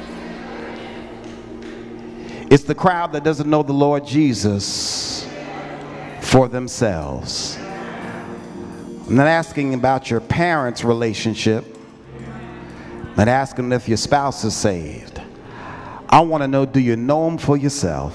It's the crowd that doesn't know the Lord Jesus for themselves. I'm not asking about your parents' relationship. I'm not asking if your spouse is saved. I want to know, do you know him for yourself?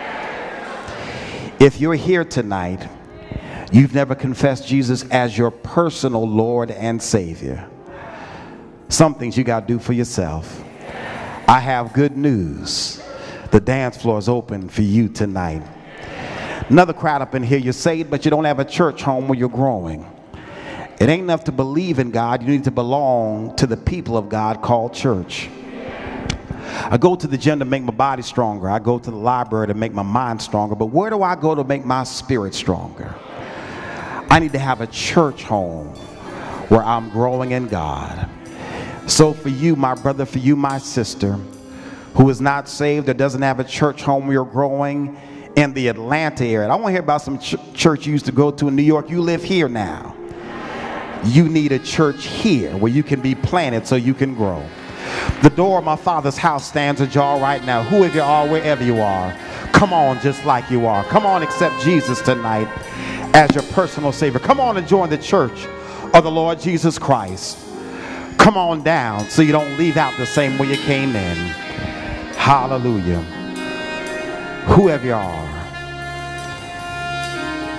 If you're here tonight, you've never confessed Jesus as your personal Lord and Savior. Some things you got to do for yourself. I have good news. The dance floor is open for you tonight. Another crowd up in here, you're saved, but you don't have a church home where you're growing. It ain't enough to believe in God. You need to belong to the people of God called church. I go to the gym to make my body stronger. I go to the library to make my mind stronger. But where do I go to make my spirit stronger? I need to have a church home where I'm growing in God. So for you, my brother, for you, my sister, who is not saved or doesn't have a church home where you're growing in the Atlanta area. I want to hear about some church you used to go to in New York. You live here now. You need a church here where you can be planted so you can grow. The door of my Father's house stands ajar right now. Whoever you are, wherever you are, come on just like you are. Come on, accept Jesus tonight as your personal Savior. Come on and join the church of the Lord Jesus Christ. Come on down so you don't leave out the same way you came in. Hallelujah. Whoever you are.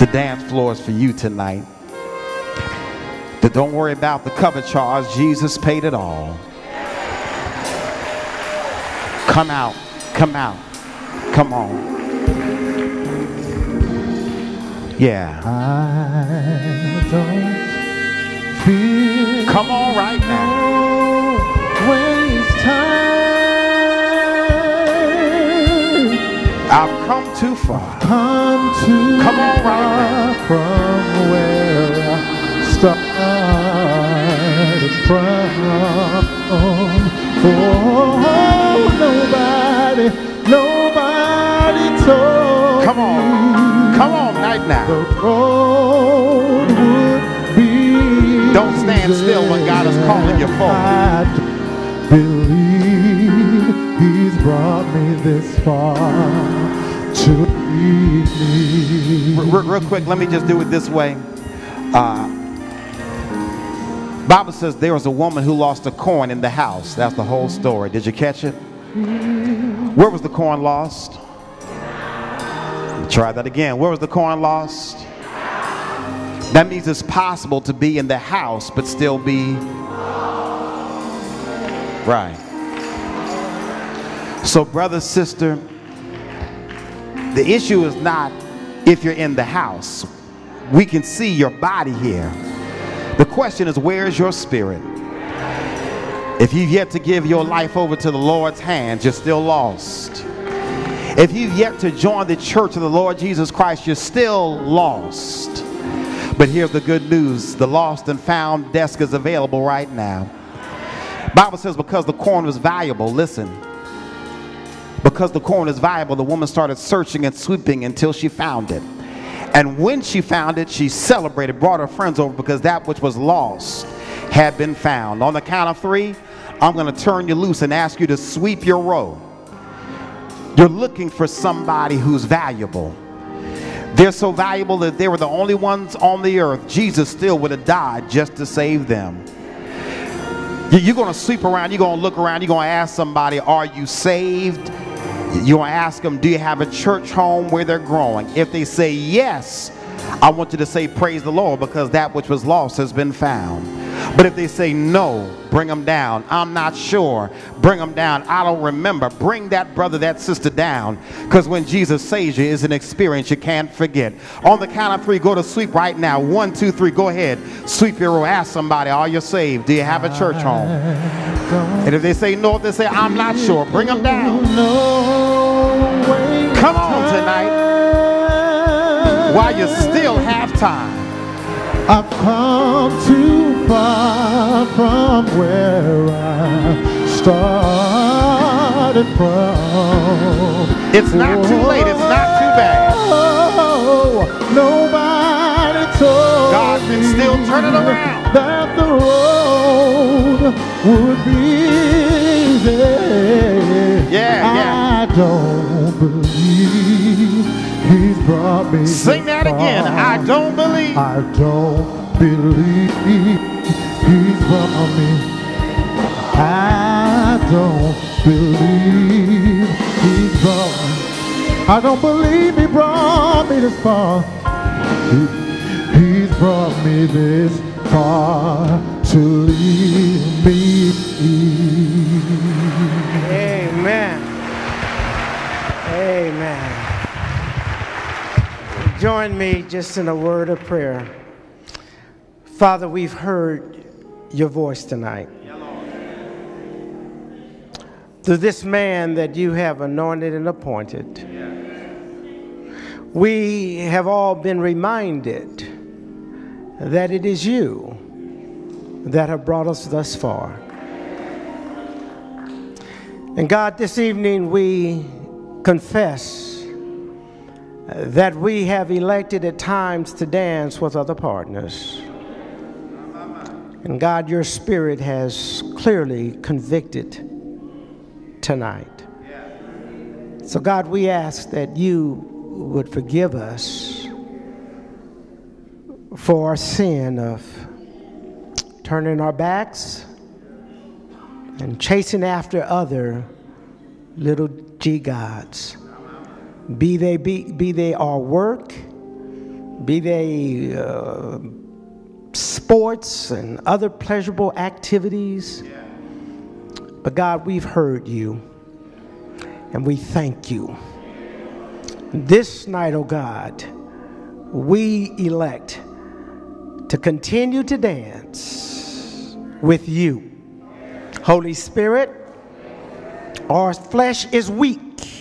The dance floor is for you tonight. But don't worry about the cover charge. Jesus paid it all. Come out. Come out. Come on. Yeah. I don't feel. Come on right now. Waste time. I've come too far. Come too Come on right now. from where I started from. Oh, nobody told Come on. Come on right now. the road would be. Don't stand still when God is calling you forward. I believe He's brought me this far to lead me. Real quick, let me just do it this way. Bible says there was a woman who lost a coin in the house. That's the whole story. Did you catch it? Where was the coin lost? Try that again. Where was the coin lost? That means it's possible to be in the house but still be right. So brother, sister, the issue is not if you're in the house. We can see your body here. The question is, where is your spirit? If you've yet to give your life over to the Lord's hands, you're still lost. If you've yet to join the church of the Lord Jesus Christ, you're still lost. But here's the good news. The lost and found desk is available right now. Bible says because the coin was valuable, listen. Because the coin is valuable, the woman started searching and sweeping until she found it. And when she found it, she celebrated, brought her friends over because that which was lost had been found. On the count of 3, I'm going to turn you loose and ask you to sweep your row. You're looking for somebody who's valuable. They're so valuable that they were the only ones on the earth. Jesus still would have died just to save them. You're going to sweep around, you're going to look around, you're going to ask somebody, are you saved? You're going to ask them, do you have a church home where they're growing? If they say yes, I want you to say, praise the Lord, because that which was lost has been found. But if they say no, bring them down. I'm not sure. Bring them down. I don't remember. Bring that brother, that sister down. Because when Jesus saves you, it's an experience you can't forget. On the count of 3, go to sweep right now. 1, 2, 3, go ahead. Sweep your row. Ask somebody, are you saved? Do you have a church home? And if they say no, if they say, I'm not sure, bring them down. Come on tonight. While you still have time. I've come too far from where I started from. It's not too late. It's not too bad. Nobody told God can still turn it around. That the road would be easy. Yeah. I don't believe He's brought me. Sing that again. I don't believe. I don't believe He's brought me. I don't believe He's brought me. I don't believe He brought me this far. He's brought me this far to leave me. Amen. Amen. Join me just in a word of prayer. Father, we've heard your voice tonight. Through this man that you have anointed and appointed, we have all been reminded that it is you that have brought us thus far. And God, this evening we confess that we have elected at times to dance with other partners. And God, your Spirit has clearly convicted tonight. So God, we ask that you would forgive us for our sin of turning our backs and chasing after other little g gods. Be they our work, be they sports and other pleasurable activities. But God, we've heard you, and we thank you. This night, oh God, we elect to continue to dance with you. Holy Spirit, our flesh is weak.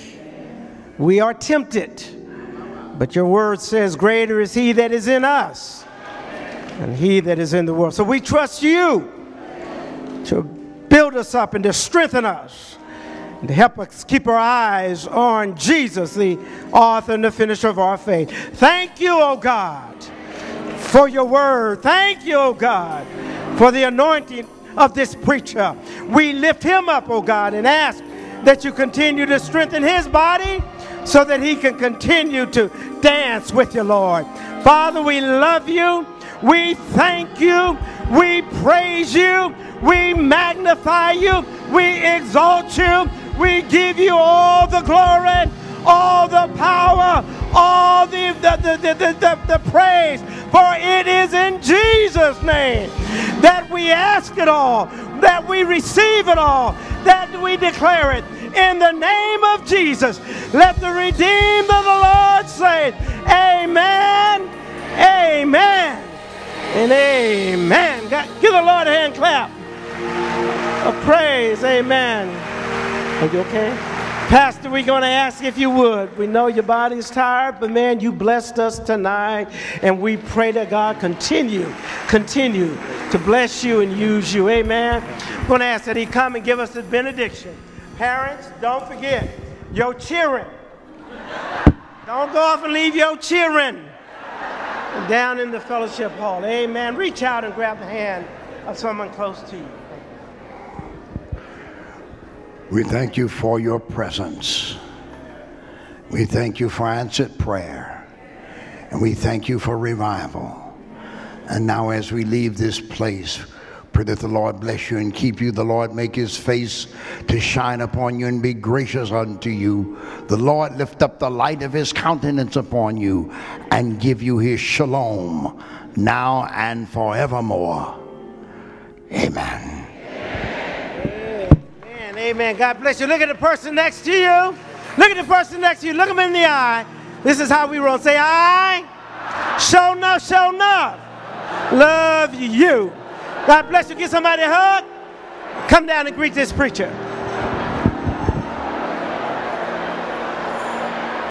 We are tempted, but your word says greater is he that is in us than he that is in the world. So we trust you to build us up and to strengthen us and to help us keep our eyes on Jesus, the author and the finisher of our faith. Thank you, oh God, for your word. Thank you, oh God, for the anointing of this preacher. We lift him up, oh God, and ask that you continue to strengthen his body so that he can continue to dance with you, Lord. Father, we love you. We thank you. We praise you. We magnify you. We exalt you. We give you all the glory, all the power, all the praise. For it is in Jesus' name that we ask it all, that we receive it all, that we declare it. In the name of Jesus, let the redeemed of the Lord say, amen, amen, and amen. God, give the Lord a hand clap of praise, amen. Are you okay? Pastor, we're going to ask if you would. We know your body's tired, but man, you blessed us tonight, and we pray that God continue to bless you and use you, amen. I'm going to ask that he come and give us the benediction. Parents, don't forget your children. Don't go off and leave your children down in the fellowship hall. Amen. Reach out and grab the hand of someone close to you. We thank you for your presence. We thank you for answered prayer. And we thank you for revival. And now as we leave this place, pray that the Lord bless you and keep you. The Lord make his face to shine upon you and be gracious unto you. The Lord lift up the light of his countenance upon you and give you his shalom now and forevermore. Amen. Amen. Amen. God bless you. Look at the person next to you. Look at the person next to you. Look him in the eye. This is how we roll. Say, I show enough, love you. God bless you. Give somebody a hug. Come down and greet this preacher.